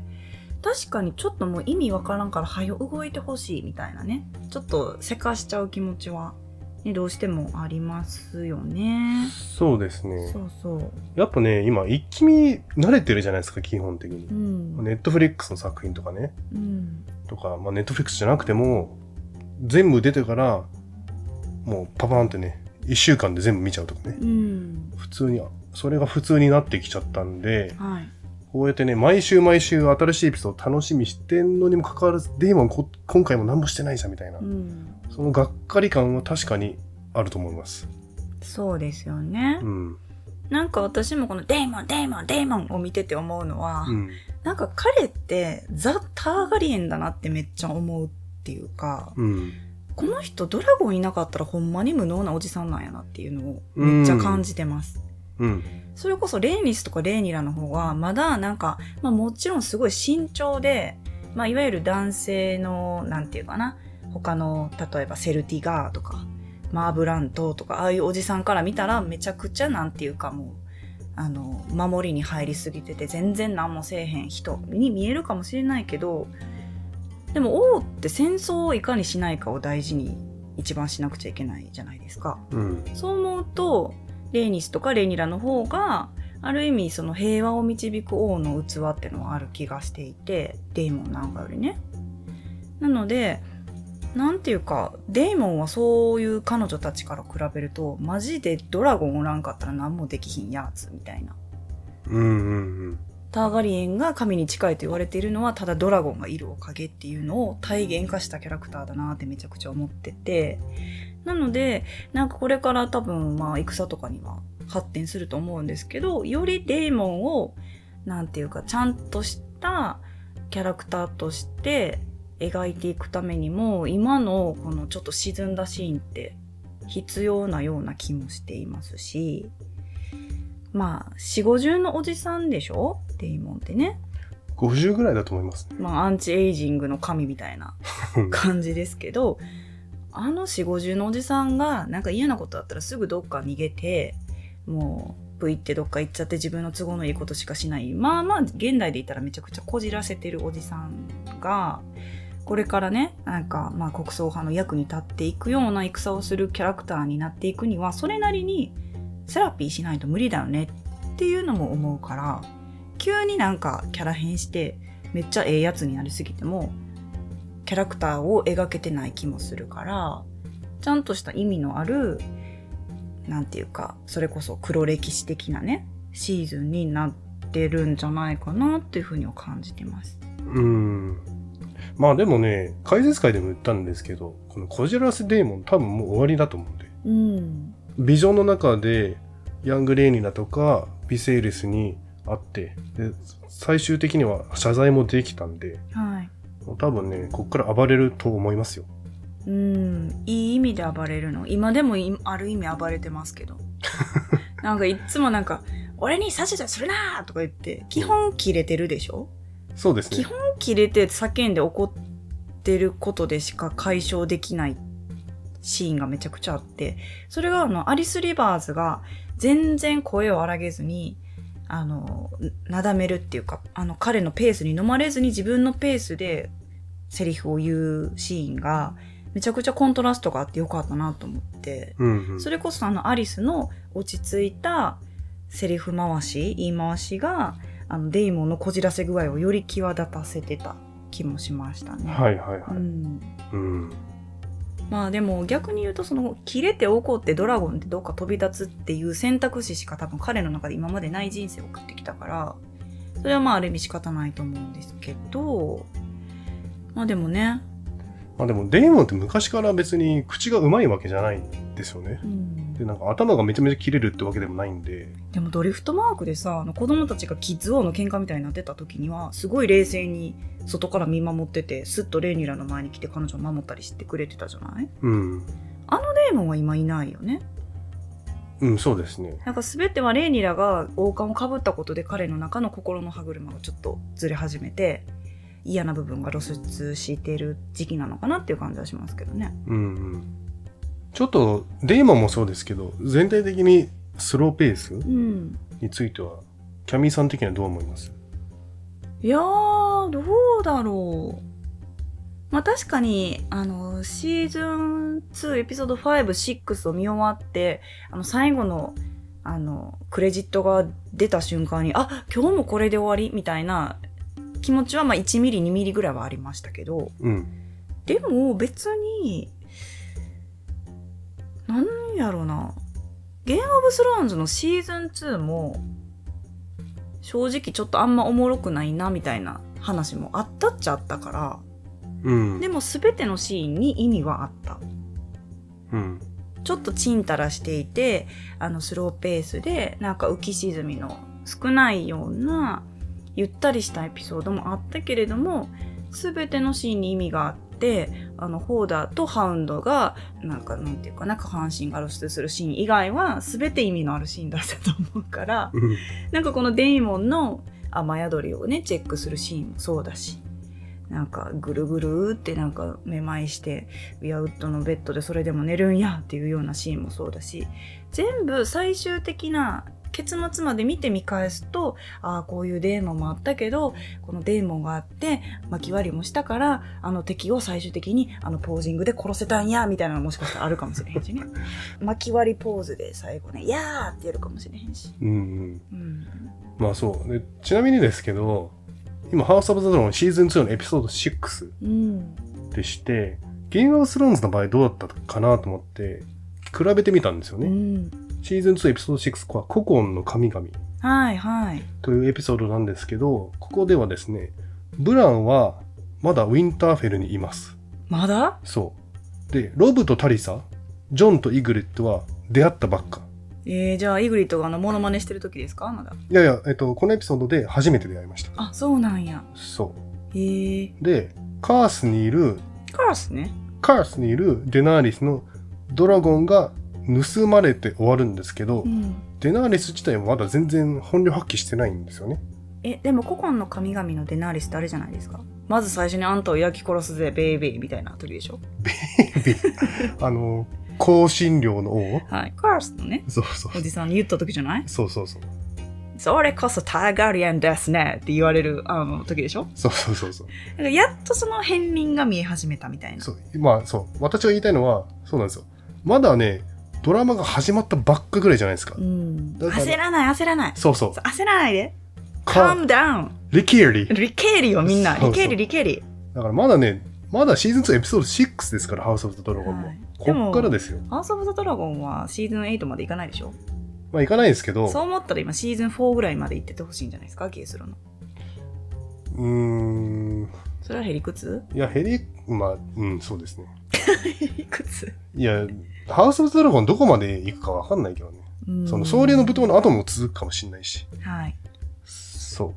S1: 確かにちょっともう意味わからんから早動いてほしいみたいなね、ちょっとせかしちゃう気持ちは、ね、どうしてもありますよね。
S2: そうですね。
S1: そうそう。
S2: やっぱね、今一気見慣れてるじゃないですか、基本的に。ネットフリックスの作品とかね。とか、ネットフリックスじゃなくても、全部出てから、もうパパーンってね、1週間で全部見ちゃうとかね。普通に、それが普通になってきちゃったんで、こうやってね、毎週毎週新しいエピソード楽しみしてんのにもかかわらず、デーモン今回も何もしてないじゃんみたいな。そのがっかり感は確かにあると思います。
S1: そうですよね。なんか私もこのデーモンを見てて思うのは、なんか彼ってザ・ターガリエンだなってめっちゃ思うっていうか、この人ドラゴンいなかったらほんまに無能なおじさんなんやなっていうのをめっちゃ感じてます。それこそレーニスとかレーニラの方がまだなんか、もちろんすごい慎重で、いわゆる男性のなんていうかな、他の例えばセルティガーとかマーブラントとかああいうおじさんから見たらめちゃくちゃなんていうかもう守りに入りすぎてて全然何もせえへん人に見えるかもしれないけど、でも王って戦争をいかにしないかを大事に一番しなくちゃいけないじゃないですか。そう思うとレーニスとかレニラの方がある意味その平和を導く王の器ってのはある気がしていて、デーモンなんかよりね。なのでなんていうかデーモンはそういう彼女たちから比べるとマジでドラゴンおらんかったら何もできひんやつみたいな。ターガリエンが神に近いと言われているのはただドラゴンがいるおかげっていうのを体現化したキャラクターだなってめちゃくちゃ思ってて、なのでなんかこれから多分戦とかには発展すると思うんですけど、よりデーモンをなんていうかちゃんとしたキャラクターとして描いていくためにも今のこのちょっと沈んだシーンって必要なような気もしていますし、4、50のおじさんでしょデーモンってね。
S2: 50ぐらいだと思いますね。
S1: アンチエイジングの神みたいな感じですけど4、50のおじさんがなんか嫌なことあったらすぐどっか逃げて、もうプイってどっか行っちゃって自分の都合のいいことしかしない、現代で言ったらめちゃくちゃこじらせてるおじさんがこれからね、なんか国葬派の役に立っていくような戦をするキャラクターになっていくにはそれなりにセラピーしないと無理だよねっていうのも思うから、急になんかキャラ変してめっちゃええやつになりすぎてもキャラクターを描けてない気もするから、ちゃんとした意味のあるなんていうかそれこそ黒歴史的なねシーズンになってるんじゃないかなっていうふうには感じてます。
S2: でもね、解説会でも言ったんですけど、このこじらせデーモン多分もう終わりだと思うんで、ビジョンの中でヤングレーニナとかビセイレスに会ってで最終的には謝罪もできたんで、多分ねこっから暴れると思いますよ。
S1: いい意味で暴れるの。今でもある意味暴れてますけどなんかいつもなんか俺に指図するなとか言って基本キレてるでしょ。
S2: そうですね。
S1: 基本キレて叫んで怒ってることでしか解消できないシーンがめちゃくちゃあって、それがアリス・リバーズが全然声を荒げずになだめるっていうか彼のペースに飲まれずに自分のペースでセリフを言うシーンがめちゃくちゃコントラストがあってよかったなと思って、それこそアリスの落ち着いたセリフ回し言い回しがデイモンのこじらせ具合をより際立たせてた気もしましたね。でも逆に言うとその切れて怒ってドラゴンってどっか飛び立つっていう選択肢しか多分彼の中で今までない人生を送ってきたから、それはある意味仕方ないと思うんですけど、でもね。
S2: でもデーモンって昔から別に口がうまいわけじゃないんですよね。で、なんか頭がめちゃめちゃ切れるってわけでもないんで。
S1: でもドリフトマークでさ、子供たちがキッズ王の喧嘩みたいになってた時には、すごい冷静に外から見守ってて、スッとレーニラの前に来て彼女を守ったりしてくれてたじゃない？
S2: うん。
S1: あのデーモンは今いないよね。
S2: うん、そうですね。
S1: なんか全てはレーニラが王冠をかぶったことで彼の中の心の歯車がちょっとずれ始めて、嫌な部分が露出している時期なのかなっていう感じはしますけどね。
S2: うんうん。ちょっとデーモンもそうですけど、全体的にスローペースについては、キャミーさん的にはどう思います？
S1: いやー、どうだろう。まあ確かに、シーズン2エピソード5、6を見終わって、最後の、クレジットが出た瞬間に、あ、今日もこれで終わりみたいな気持ちは、まあ1ミリ、2ミリぐらいはありましたけど、
S2: うん。
S1: でも別に、なんやろな。ゲームオブスローンズのシーズン2も、正直ちょっとあんまおもろくないなみたいな話もあったっちゃあったから、
S2: うん、
S1: でも全てのシーンに意味はあった、
S2: うん、
S1: ちょっとチンタラしていてスローペースでなんか浮き沈みの少ないようなゆったりしたエピソードもあったけれども、全てのシーンに意味があってホーダーとハウンドがなんていうかな、下半身が露出するシーン以外は全て意味のあるシーンだったと思うから、なんかこのデイモンの雨宿りをねチェックするシーンもそうだし、なんかぐるぐるってなんかめまいしてウィアウッドのベッドでそれでも寝るんやっていうようなシーンもそうだし、全部最終的な結末まで見て見返すと、ああこういうデーモンもあったけど、このデーモンがあって巻き割りもしたから敵を最終的にポージングで殺せたんやみたいなのもしかしたらあるかもしれへんしね巻き割りポーズで最後ねやーってやるかもしれへんし、
S2: うんうんうん、まあそうで、ちなみにですけど今ハウスオブザドラゴンシーズン2のエピソード6でして、ゲームオブスローンズの場合どうだったかなと思って比べてみたんですよね。シーズン2エピソード6は古今の神々というエピソードなんですけど、ここではですね、ブランはまだウィンターフェルにいます。
S1: まだ？
S2: そう。で、ロブとタリサ、ジョンとイグリットは出会ったばっか。
S1: じゃあイグリットがモノマネしてる時ですか？まだ。
S2: いやいや、このエピソードで初めて出会いました。
S1: あ、そうなんや。
S2: そう。で、カースにいるデナーリスのドラゴンが盗まれて終わるんですけど、デナーリス自体はまだ全然本領発揮してないんですよね。
S1: でも古今の神々のデナーリスってあれじゃないですか。まず最初にあんたを焼き殺すぜベイベイみたいな時でしょ。
S2: ベイベイ香辛料の王、
S1: はい、カースのね、
S2: そうそう
S1: おじさんに言った時じゃない？
S2: そうそうそう。
S1: それこそターガリアンですねって言われる時でしょ。
S2: そうそうそうそう。
S1: だからやっとその片鱗が見え始めたみたいな。
S2: そう、まあそう。私が言いたいのはそうなんですよ。まだねドラマが始まったばっかぐらいじゃないですか。
S1: 焦らない。
S2: そうそう。
S1: 焦らないで。calm down。
S2: リケーリ
S1: よみんな。
S2: そうそう
S1: リケーリ。
S2: だからまだシーズン2エピソード6ですから、ハウスオブザドラゴンも。こっからですよ。
S1: ハウスオブザドラゴンはシーズン8までいかないでしょ。
S2: まあいかないですけど。
S1: そう思ったら今シーズン4ぐらいまで行っててほしいんじゃないですか、ゲースロの。それはへりくつ？
S2: いや、まあ、そうですね。
S1: へりくつ？
S2: いや、ハウスオブザドラゴンどこまで行くかわかんないけどね。その総流の舞踏の後も続くかもしれないし。
S1: はい。
S2: そう。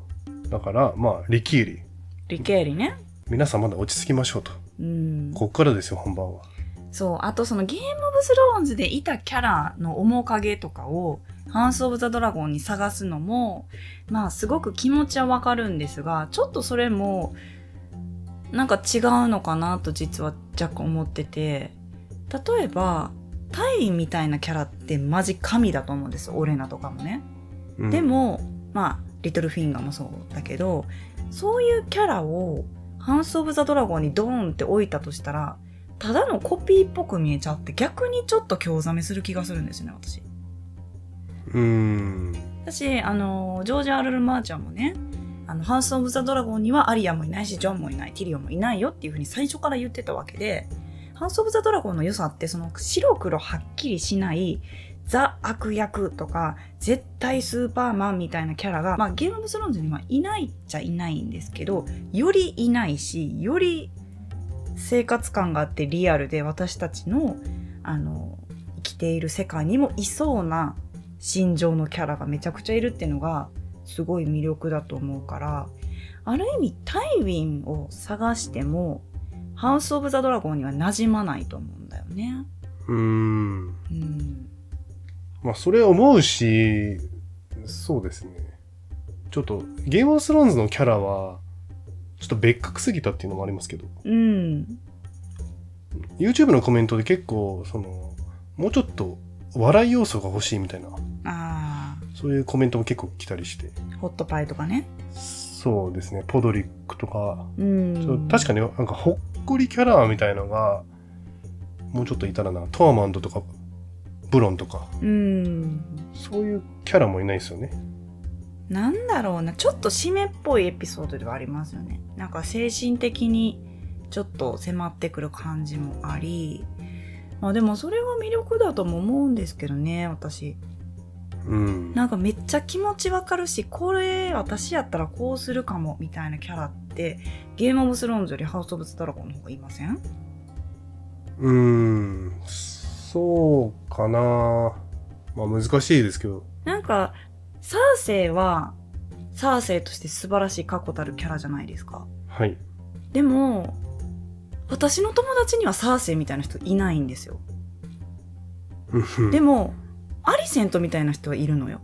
S2: だから、まあ、リケーリね。皆さんまだ落ち着きましょうと。こっからですよ、本番は。
S1: そう。あとそのゲームオブスローンズでいたキャラの面影とかをハウスオブザドラゴンに探すのも、まあすごく気持ちはわかるんですが、ちょっとそれもなんか違うのかなと実は若干思ってて、例えばタイみたいなキャラってマジ神だと思うんですよ、オレナとかもね。でもまあリトルフィンガーもそうだけど、そういうキャラをハウスオブザドラゴンにドーンって置いたとしたら、ただのコピーっぽく見えちゃって、逆にちょっと興ざめする気がするんですよね、私。私ジョージ・アルル・マーチャンもね、ハウス・オブ・ザ・ドラゴンにはアリアもいないし、ジョンもいない、ティリオンもいないよっていう風に最初から言ってたわけで、ハウス・オブ・ザ・ドラゴンの良さって、その白黒はっきりしないザ・悪役とか絶対スーパーマンみたいなキャラが、まあゲーム・オブ・スローンズにはいないっちゃいないんですけど、よりいないし、より生活感があってリアルで、私たちの生きている世界にもいそうな心情のキャラがめちゃくちゃいるっていうのがすごい魅力だと思うから、ある意味タイウィンを探してもハウス・オブ・ザ・ドラゴンには馴染まないと思うんだよね。
S2: まあそれ思うし、そうですね。ちょっとゲームオブスローンズのキャラはちょっと別格すぎたっていうのもありますけど、YouTube のコメントで結構もうちょっと笑い要素が欲しいみたいな、そういうコメントも結構来たりして、
S1: ホットパイとかね。
S2: そうですね、ポドリックとか、確かになんかほっこりキャラみたいのがもうちょっといたらな、トーマンドとかブロンとか、そういうキャラもいないですよね。
S1: なんだろうな、ちょっと締めっぽいエピソードではありますよね。なんか精神的にちょっと迫ってくる感じもあり、まあでもそれは魅力だとも思うんですけどね、私。なんかめっちゃ気持ちわかるし、これ私やったらこうするかもみたいなキャラってゲームオブスローンズよりハウスオブザドラゴンの方がいません？
S2: そうかな。まあ難しいですけど。
S1: なんかサーセイはサーセイとして素晴らしい確固たるキャラじゃないですか。
S2: はい。
S1: でも私の友達にはサーセイみたいな人いないんですよ。でもアリセントみたいな人はいるのよ。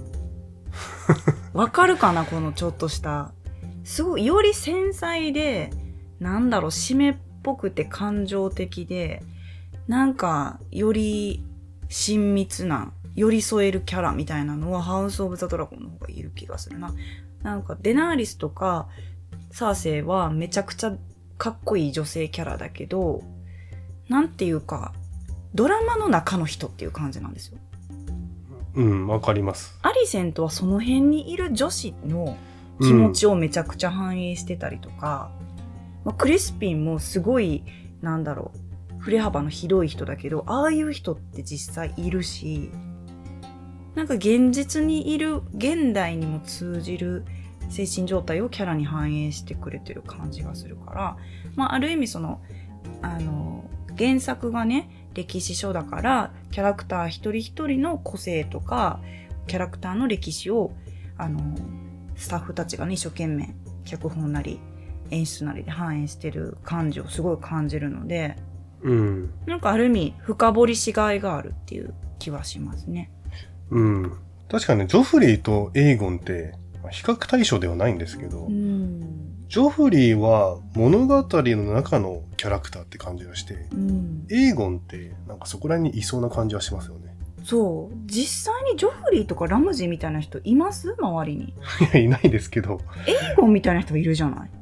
S1: わかるかな、このちょっとしたすごいより繊細で、なんだろう、締めっぽくて感情的で、なんかより親密な寄り添えるキャラみたいなのはハウス・オブ・ザ・ドラゴンの方がいる気がするな。なんかデナーリスとかサーセイはめちゃくちゃかっこいい女性キャラだけど、なんていうかドラマの中の人っていう感じなんですよ。
S2: わかります。
S1: アリセントはその辺にいる女子の気持ちをめちゃくちゃ反映してたりとか、クリスピンもすごい、なんだろう、振れ幅のひどい人だけど、ああいう人って実際いるし、なんか現実にいる現代にも通じる精神状態をキャラに反映してくれてる感じがするから、ある意味原作がね歴史書だから、キャラクター一人一人の個性とかキャラクターの歴史をスタッフたちがね一生懸命脚本なり演出なりで反映してる感じをすごい感じるので、なんかある意味深掘りしがいがあるっていう気はしますね。
S2: 確かにジョフリーとエイゴンって比較対象ではないんですけど、ジョフリーは物語の中のキャラクターって感じがして、エイゴンってなんかそこら辺にいそうな感じはしますよね。
S1: そう、実際にジョフリーとかラムジーみたいな人います？周りに。い
S2: や、いないですけど。
S1: エイゴンみたいな人いるじゃない。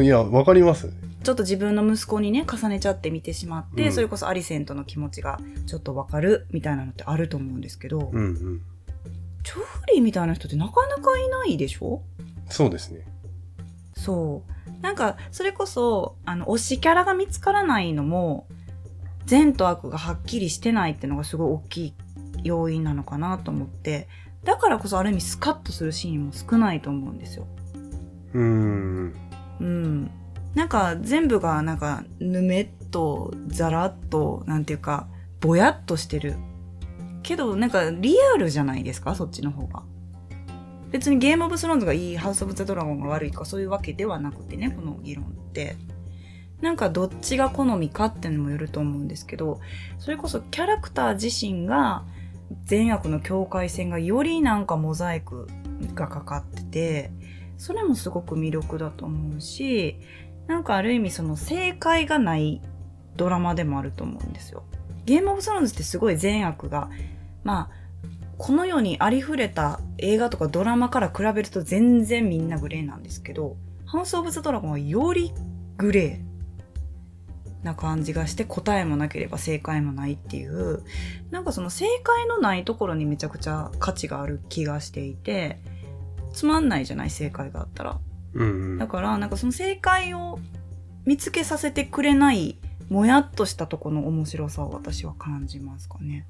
S2: いや、わかります。
S1: ちょっと自分の息子にね重ねちゃって見てしまって、それこそアリセントの気持ちがちょっとわかるみたいなのってあると思うんですけど、ジョフリーみたいな人ってなかなかいないでしょ？
S2: そうですね。
S1: そうなんかそれこそ推しキャラが見つからないのも善と悪がはっきりしてないっていうのがすごい大きい要因なのかなと思って、だからこそある意味スカッとするシーンも少ないと思うんですよ。なんか全部がなんかぬめっとザラッとなんていうかぼやっとしてるけど、なんかリアルじゃないですか、そっちの方が。別にゲームオブスローンズがいい、ハウスオブザドラゴンが悪いとかそういうわけではなくてね、この議論ってなんかどっちが好みかっていうのもよると思うんですけど、それこそキャラクター自身が善悪の境界線がよりなんかモザイクがかかってて、それもすごく魅力だと思うし、なんかある意味その正解がないドラマでもあると思うんですよ。ゲームオブスローンズってすごい善悪がこの世にありふれた映画とかドラマから比べると全然みんなグレーなんですけど、ハウスオブザドラゴンはよりグレーな感じがして、答えもなければ正解もないっていう、なんかその正解のないところにめちゃくちゃ価値がある気がしていて、つまんないじゃない、正解があったら。だからなんかその正解を見つけさせてくれないもやっとしたところの面白さを私は感じますかね。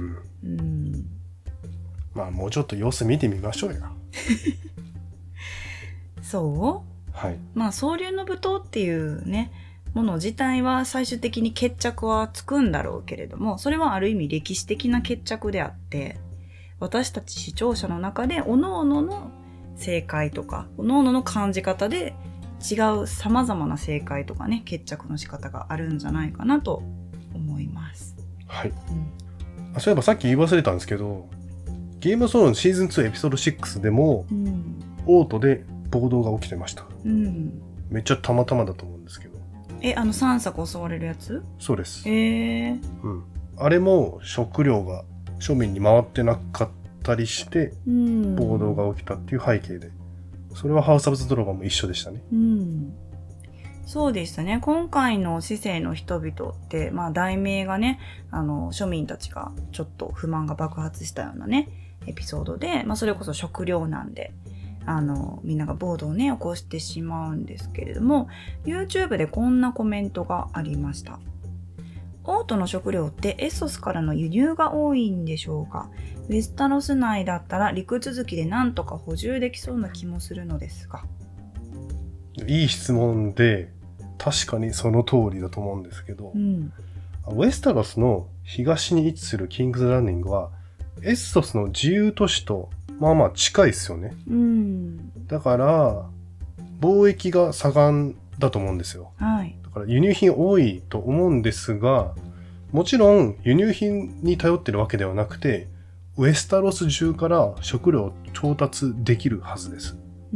S2: もうちょっと様子見てみましょうよ。
S1: そう？
S2: はい。
S1: 総流の舞踏っていうね、 もの自体は最終的に決着はつくんだろうけれども、それはある意味歴史的な決着であって、私たち視聴者の中で各々の正解とか、各々の感じ方で違う様々な正解とかね、決着の仕方があるんじゃないかなと思います。
S2: はい。そういえばさっき言い忘れたんですけど、ゲームオブスローンズシーズン2エピソード6でも、オートで暴動が起きてました。めっちゃたまたまだと思うんですけど。
S1: 3作襲われるやつ？
S2: そうです。あれも食料が庶民に回ってなかったりして、暴動が起きたっていう背景で。それはハウス・オブ・ザ・ドラゴンも一緒でしたね。
S1: そうでしたね。今回の市政の人々って、題名がね、庶民たちがちょっと不満が爆発したようなね、エピソードで、それこそ食料難で、みんなが暴動をね、起こしてしまうんですけれども、YouTube でこんなコメントがありました。オートの食料ってエッソスからの輸入が多いんでしょうか？ウェスタロス内だったら陸続きでなんとか補充できそうな気もするのですが。
S2: いい質問で、確かにその通りだと思うんですけど、ウェスタロスの東に位置するキングズランディングは、エッソスの自由都市と近いですよね。だから、貿易が盛んだと思うんですよ。だから輸入品多いと思うんですが、もちろん輸入品に頼ってるわけではなくて、ウェスタロス中から食料を調達できるはずです。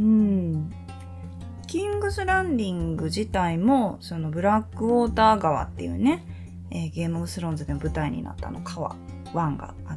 S1: キングスランディング自体も、そのブラックウォーター川っていうね、ゲームオブスローンズでも舞台になった川、湾があって、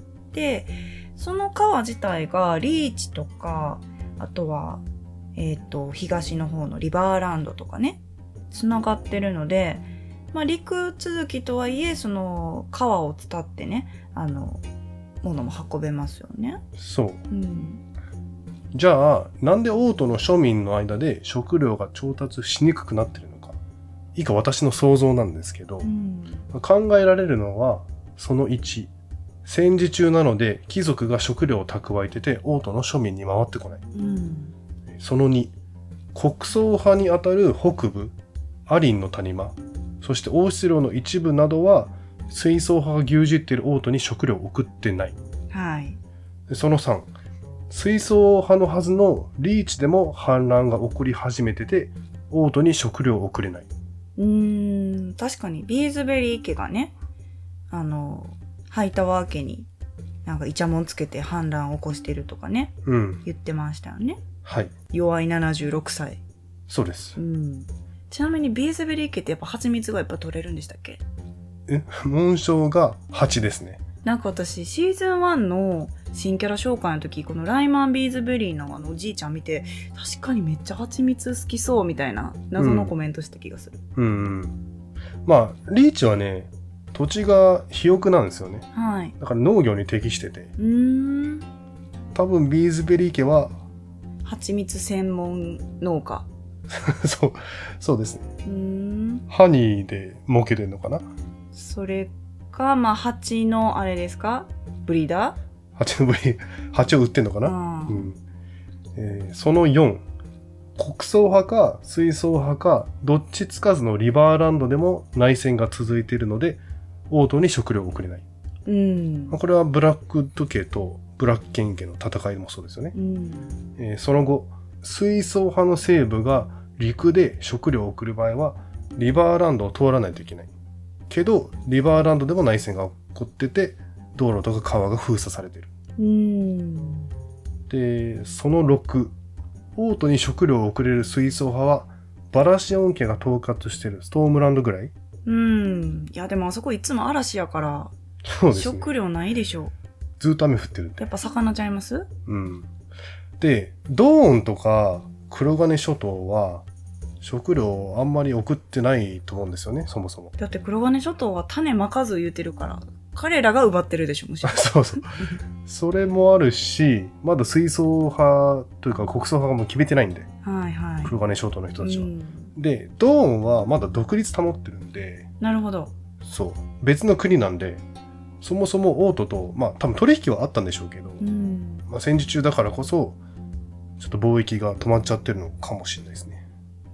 S1: その川自体がリーチとか、あとは、東の方のリバーランドとかね、つながってるので、陸続きとはいえ、その川を伝ってね、物も運べますよね。
S2: そう。じゃあ、なんでオートの庶民の間で食料が調達しにくくなってるのか。以下私の想像なんですけど、考えられるのは、その1、戦時中なので貴族が食料を蓄えてて、オートの庶民に回ってこない。その2、国葬派にあたる北部、アリンの谷間、そして王室領の一部などは、水槽派が牛耳っているオートに食料を送ってない。でその3、水槽派のはずのリーチでも反乱が起こり始めてて、オートに食料を送れない。
S1: 確かにビーズベリー家がね、ハイタワー家になんかイチャモンつけて反乱を起こしてるとかね、言ってましたよね。弱い76歳。
S2: そうです。
S1: ちなみにビーズベリー家ってやっぱ蜂蜜がやっぱ取れるんでしたっけ？
S2: 紋章が8ですね。
S1: なんか私シーズン1の新キャラ紹介の時、このライマンビーズベリーのおじいちゃん見て、確かにめっちゃ蜂蜜好きそうみたいな謎のコメントした気がする。
S2: リーチはね、土地が肥沃なんですよね。だから農業に適してて。多分ビーズベリー家は
S1: 蜂蜜専門農家。
S2: そうですね。ハニーで儲けてんのかな。
S1: それか、蜂のあれですか？ブリーダー？
S2: 蜂を売ってんのかな。その4、国葬派か水槽派かどっちつかずのリバーランドでも内戦が続いているので、オートに食料を送れない。これはブラックウッド家とブラッケン家の戦いもそうですよね。その後、水槽派の西部が陸で食料を送る場合は、リバーランドを通らないといけない。けど、リバーランドでも内戦が起こってて、道路とか川が封鎖されてる。で、その6、オートに食料を送れる水槽派は、バラシオン家が統括してるストームランドぐらい。い
S1: や、でもあそこいつも嵐やから、
S2: そうですね、
S1: 食料ないでしょ。
S2: ずっと雨降ってる。
S1: やっぱ魚ちゃいます？
S2: で、ドーンとか黒金諸島は、食料をあんまり送ってないと思うんですよね、そもそも。
S1: だって黒金諸島は種まかず言うてるから、彼らが奪ってるでしょ、むしろ。
S2: そう。それもあるし、まだ水槽派というか国葬派がもう決めてないんで。黒金諸島の人たちは。で、ドーンはまだ独立保ってるんで。
S1: なるほど。
S2: そう。別の国なんで、そもそもオートと、多分取引はあったんでしょうけど、戦時中だからこそ、ちょっと貿易が止まっちゃってるのかもしれないですね。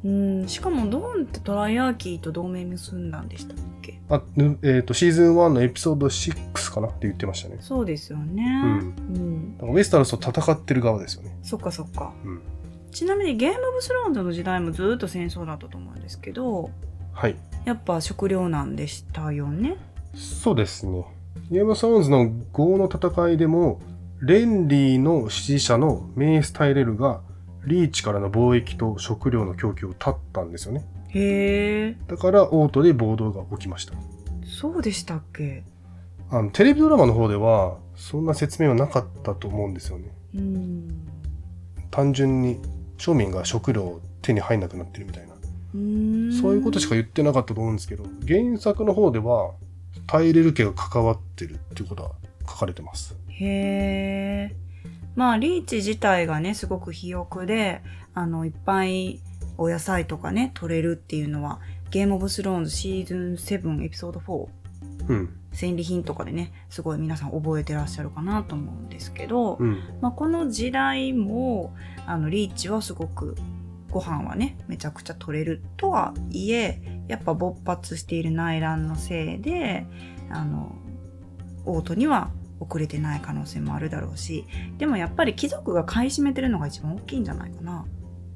S1: しかもドーンってトライアーキーと同盟結んだんでしたっけ？
S2: シーズン1のエピソード6かなって言ってましたね。
S1: そうですよね。
S2: だからウェスタロスと戦ってる側ですよね。
S1: そっかそっか。ちなみにゲームオブスローンズの時代もずっと戦争だったと思うんですけど、
S2: はい。
S1: やっぱ食糧難でしたよね。
S2: そうですね。ゲームオブスローンズの5の戦いでも、レンリーの支持者のメイス・タイレルがリーチからの貿易と食料の供給を断ったんですよね。
S1: へー。
S2: だからオートで暴動が起きました。
S1: そうでしたっけ？
S2: テレビドラマの方ではそんな説明はなかったと思うんですよね。単純に庶民が食料を手に入んなくなってるみたいな。そういうことしか言ってなかったと思うんですけど、原作の方ではタイレル家が関わってるっていうことは書かれてます。
S1: へー。まあリーチ自体がねすごく肥沃でいっぱいお野菜とかね取れるっていうのはゲームオブスローンズシーズン7エピソード4、戦利品とかでねすごい皆さん覚えてらっしゃるかなと思うんですけど、まあ、この時代もリーチはすごくご飯はねめちゃくちゃ取れるとはいえやっぱ勃発している内乱のせいでオートには遅れてない可能性もあるだろうし、でもやっぱり貴族が買い占めてるのが一番大きいんじゃないかな。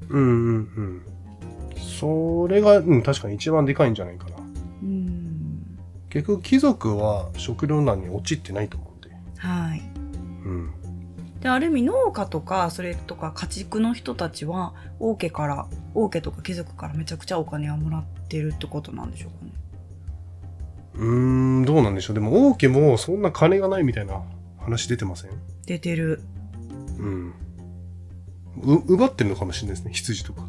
S2: それが、確かに一番でかいんじゃないかな。結局貴族は食糧難に陥ってないと思うんで。
S1: はい。で、ある意味農家とかそれとか家畜の人たちは王家とか貴族からめちゃくちゃお金をもらってるってことなんでしょうかね。
S2: どうなんでしょう。でも王家もそんな金がないみたいな話出てません？
S1: 出てる。
S2: 奪ってるのかもしれないですね、羊とか。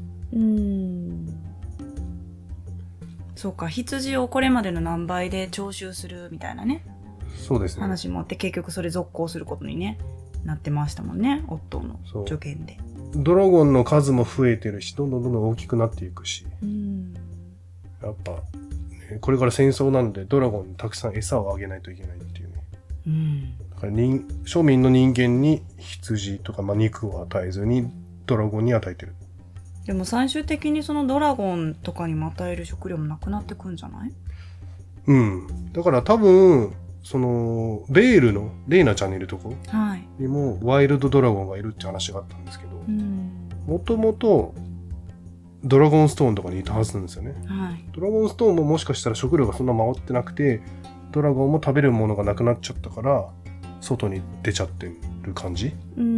S1: そうか、羊をこれまでの何倍で徴収するみたいなね。
S2: そうですね。
S1: 話もあって結局それ続行することにねなってましたもんね、夫の助言で。
S2: ドラゴンの数も増えてるし、どんどん大きくなっていくし。やっぱこれから戦争なのでドラゴンにたくさん餌をあげないといけないっていうね。だから庶民の人間に羊とか、肉を与えずにドラゴンに与えてる。
S1: でも最終的にそのドラゴンとかにも与える食料もなくなってくんじゃない？
S2: だから多分そのベールのレイナチャンネルとこにもワイルドドラゴンがいるって話があったんですけど、もともとドラゴンストーンとかにいたはずなんですよね。ドラゴンストーンももしかしたら食料がそんな回ってなくて、ドラゴンも食べるものがなくなっちゃったから外に出ちゃってる感じ。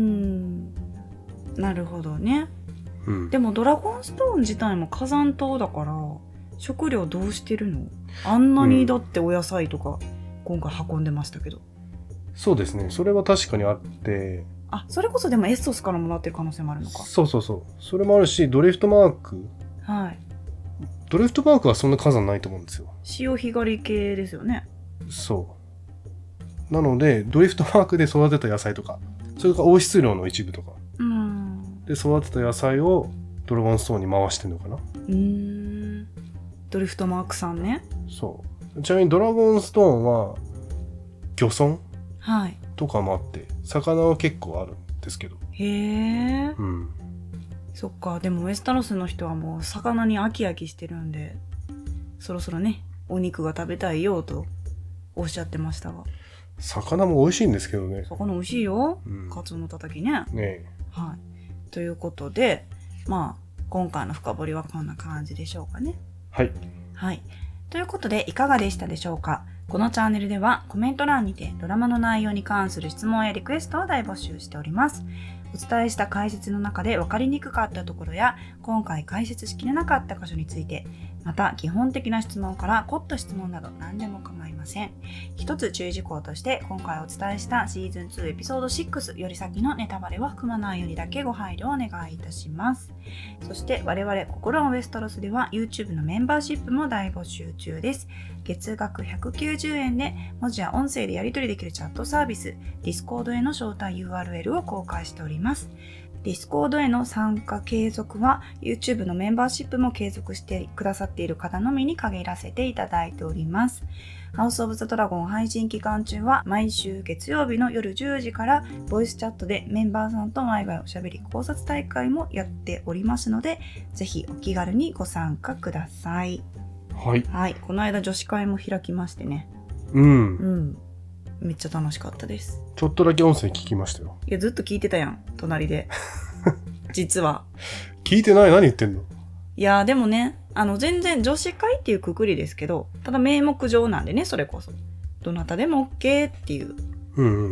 S1: なるほどね。でもドラゴンストーン自体も火山島だから食料どうしてるの？あんなにだってお野菜とか今回運んでましたけど。
S2: そうですね、それは確かにあって、
S1: それこそでもエッソスからもらってる可能性もあるのか。
S2: そうそれもあるし、ドリフトマーク、ドリフトマークはそんな火山ないと思うんですよ。
S1: 潮干狩り系ですよね。
S2: そうなのでドリフトマークで育てた野菜とか、それから王室領の一部とかで育てた野菜をドラゴンストーンに回してるのかな。
S1: ドリフトマークさんね。
S2: ちなみにドラゴンストーンは漁村とかもあって魚は結構あるんですけど。
S1: そっか。でもウェスタロスの人はもう魚に飽き飽きしてるんで、そろそろねお肉が食べたいよとおっしゃってましたが。
S2: 魚も美味しいんですけどね。
S1: 魚美味しいよ、カツオのたたきね。ということで、今回の深掘りはこんな感じでしょうかね。ということでいかがでしたでしょうか。このチャンネルではコメント欄にてドラマの内容に関する質問やリクエストを大募集しております。お伝えした解説の中で分かりにくかったところや今回解説しきれなかった箇所について、また基本的な質問から凝った質問など何でも構いません。一つ注意事項として今回お伝えしたシーズン2エピソード6より先のネタバレは含まないようにだけご配慮をお願いいたします。そして我々心のウェストロスでは YouTube のメンバーシップも大募集中です。月額190円で文字や音声でやり取りできるチャットサービス Discord への招待 URL を公開しております。 Discord への参加継続は YouTube のメンバーシップも継続してくださっている方のみに限らせていただいております。ハウスオブザドラゴン配信期間中は毎週月曜日の夜10時からボイスチャットでメンバーさんとワイワイおしゃべり考察大会もやっておりますので、ぜひお気軽にご参加ください。
S2: はい。
S1: はい。この間女子会も開きましてね。めっちゃ楽しかったです。
S2: ちょっとだけ音声聞きましたよ。
S1: いや、ずっと聞いてたやん、隣で。実は。
S2: 聞いてない？何言ってんの？
S1: いや、でもね、全然女子会っていうくくりですけど、ただ名目上なんでね、それこそ。どなたでも OK っていう、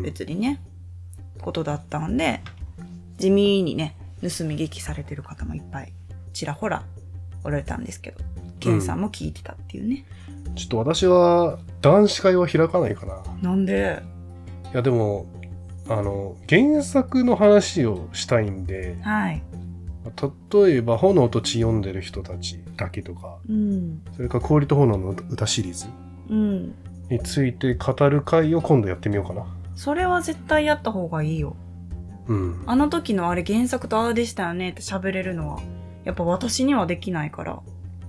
S1: 別にね、ことだったんで、地味にね、盗み聞きされてる方もいっぱい、ちらほらおられたんですけど、ケンさんも聞いてたっていうね。
S2: ちょっと私は男子会は開かないかな。
S1: なんで？
S2: いやでも原作の話をしたいんで、
S1: はい。
S2: 例えば炎と血読んでる人たちだけとか、それから氷と炎の歌シリーズについて語る会を今度やってみようかな。
S1: それは絶対やった方がいいよ。あの時のあれ原作とああでしたよねって喋れるのはやっぱ私にはできないから。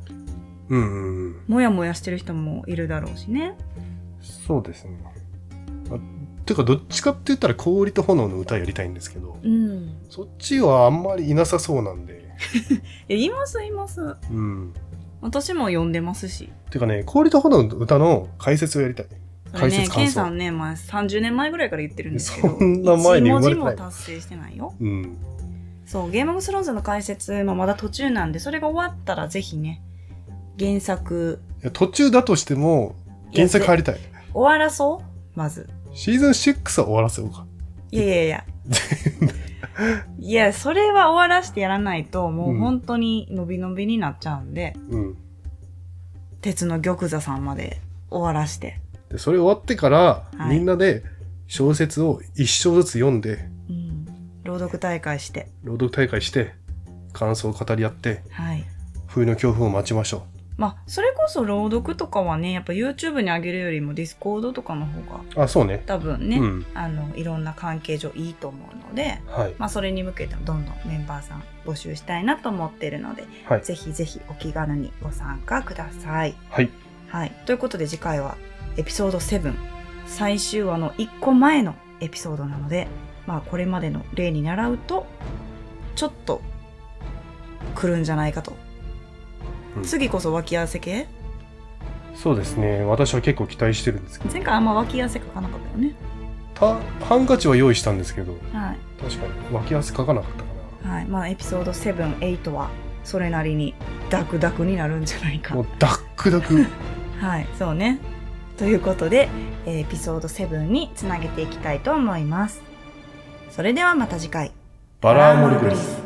S1: もやもやしてる人もいるだろうしね。
S2: そうですね。てかどっちかって言ったら氷と炎の歌やりたいんですけど、そっちはあんまりいなさそうなんで。
S1: います。私も読んでますし。
S2: てかね、氷と炎の歌の解説をやりたい。解説感想。
S1: ケンさんね、30年前ぐらいから言ってるんですけど、
S2: そんな前に生まれてない。
S1: 1文字も達成してないよ。そう、ゲームオブスローンズの解説もまだ途中なんで、それが終わったらぜひね、原作。
S2: いや途中だとしても、原作入りたい。
S1: 終わらそうまず。
S2: シーズン6は終わらせようか。
S1: いや。いや、それは終わらしてやらないと、もう本当に伸び伸びになっちゃうんで、鉄の玉座さんまで終わらして。
S2: でそれ終わってから、みんなで小説を一章ずつ読んで、
S1: 朗読大会して、
S2: 感想を語り合って、冬の強風を待ちましょう。
S1: まあ、それこそ朗読とかはね、やっぱ YouTube に上げるよりも Discord とかの方が、
S2: そうね。
S1: 多分ね、いろんな関係上いいと思うので、まあ、それに向けてどんどんメンバーさん募集したいなと思っているので、ぜひぜひお気軽にご参加ください。ということで次回はエピソード7、最終話の1個前のエピソードなので、まあ、これまでの例に倣うと、ちょっと来るんじゃないかと。次こそ脇汗系？
S2: そうですね。私は結構期待してるんですけど。
S1: 前回あんま脇汗かかなかったよね。
S2: ハンカチは用意したんですけど、確かに脇汗かかなかったかな。
S1: まあエピソード7、8はそれなりにダクダクになるんじゃないか。
S2: もうダックダク。
S1: そうね。ということで、エピソード7につなげていきたいと思います。それではまた次回。
S2: バラーモリグリス。